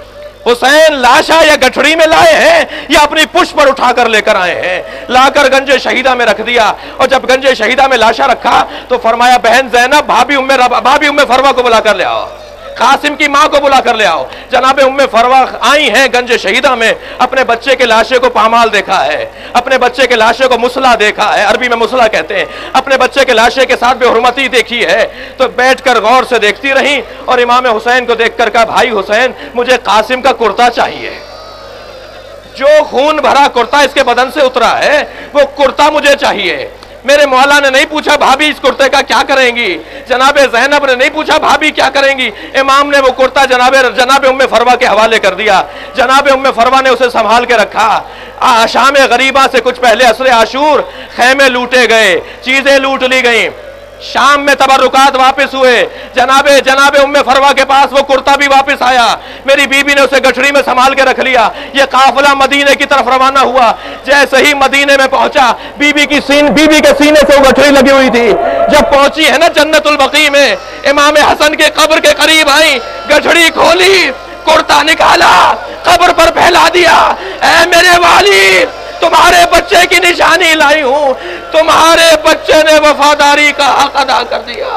حسین لاشا یا گٹھڑی میں لائے ہیں یا اپنی پشت پر اٹھا کر لے کر آئے ہیں؟ لا کر گنج شہیدہ میں رکھ دیا، اور جب گنج شہیدہ میں لاشا رکھا تو فرمایا بہن زینب بھابی ام بھابی ام فروہ کو بلا کر لے آؤ، قاسم کی ماں کو بلا کر لے آؤ۔ جناب ام فروہ آئی ہیں گنج شہیدہ میں، اپنے بچے کے لاشے کو پامال دیکھا ہے، اپنے بچے کے لاشے کو مسلح دیکھا ہے، عربی میں مسلح کہتے ہیں، اپنے بچے کے لاشے کے ساتھ بے حرمتی دیکھی ہے، تو بیٹھ کر غور سے دیکھتی رہیں، اور امام حسین کو دیکھ کر کہا بھائی حسین مجھے قاسم کا کرتا چاہیے، جو خون بھرا کرتا اس کے بدن سے اترا ہے وہ کرتا مجھے چاہیے۔ میرے مولا نے نہیں پوچھا بھابی اس کرتے کا کیا کریں گی، جناب زینب نے نہیں پوچھا بھابی کیا کریں گی، امام نے وہ کرتا جناب جناب ام فروہ کے حوالے کر دیا۔ جناب ام فروہ نے اسے سنبھال کے رکھا۔ شام غریبہ سے کچھ پہلے عصر عاشور خیمے لوٹے گئے، چیزیں لوٹ لی گئیں، شام میں تبرکات واپس ہوئے، جناب جناب ام فروہ کے پاس وہ کرتا بھی واپس آیا، میری بیوی نے اسے گٹھڑی میں سنبھال کے رکھ لیا۔ یہ قافلہ مدینے کی طرف روانہ ہوا، جیسے ہی مدینے میں پہنچا بیوی کی سین بیوی کے سینے سے وہ گٹھڑی لگی ہوئی تھی، جب پہنچی ہے نا جنت البقیع میں، امام حسن کے قبر کے قریب آئی، گٹھڑی کھولی، کرتا نکالا، قبر پر پھیلا دیا، اے میرے والی تمہارے بچے کی نشانی لائی ہوں، تمہارے بچے نے وفاداری کا حق ادا کر دیا۔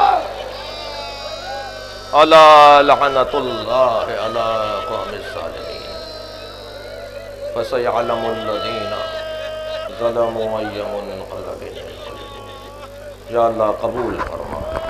الا لعنت اللہ علی قوم الظالمین فسيعلم الذین ظلموا أي منقلب ينقلبون۔ یا اللہ قبول فرما۔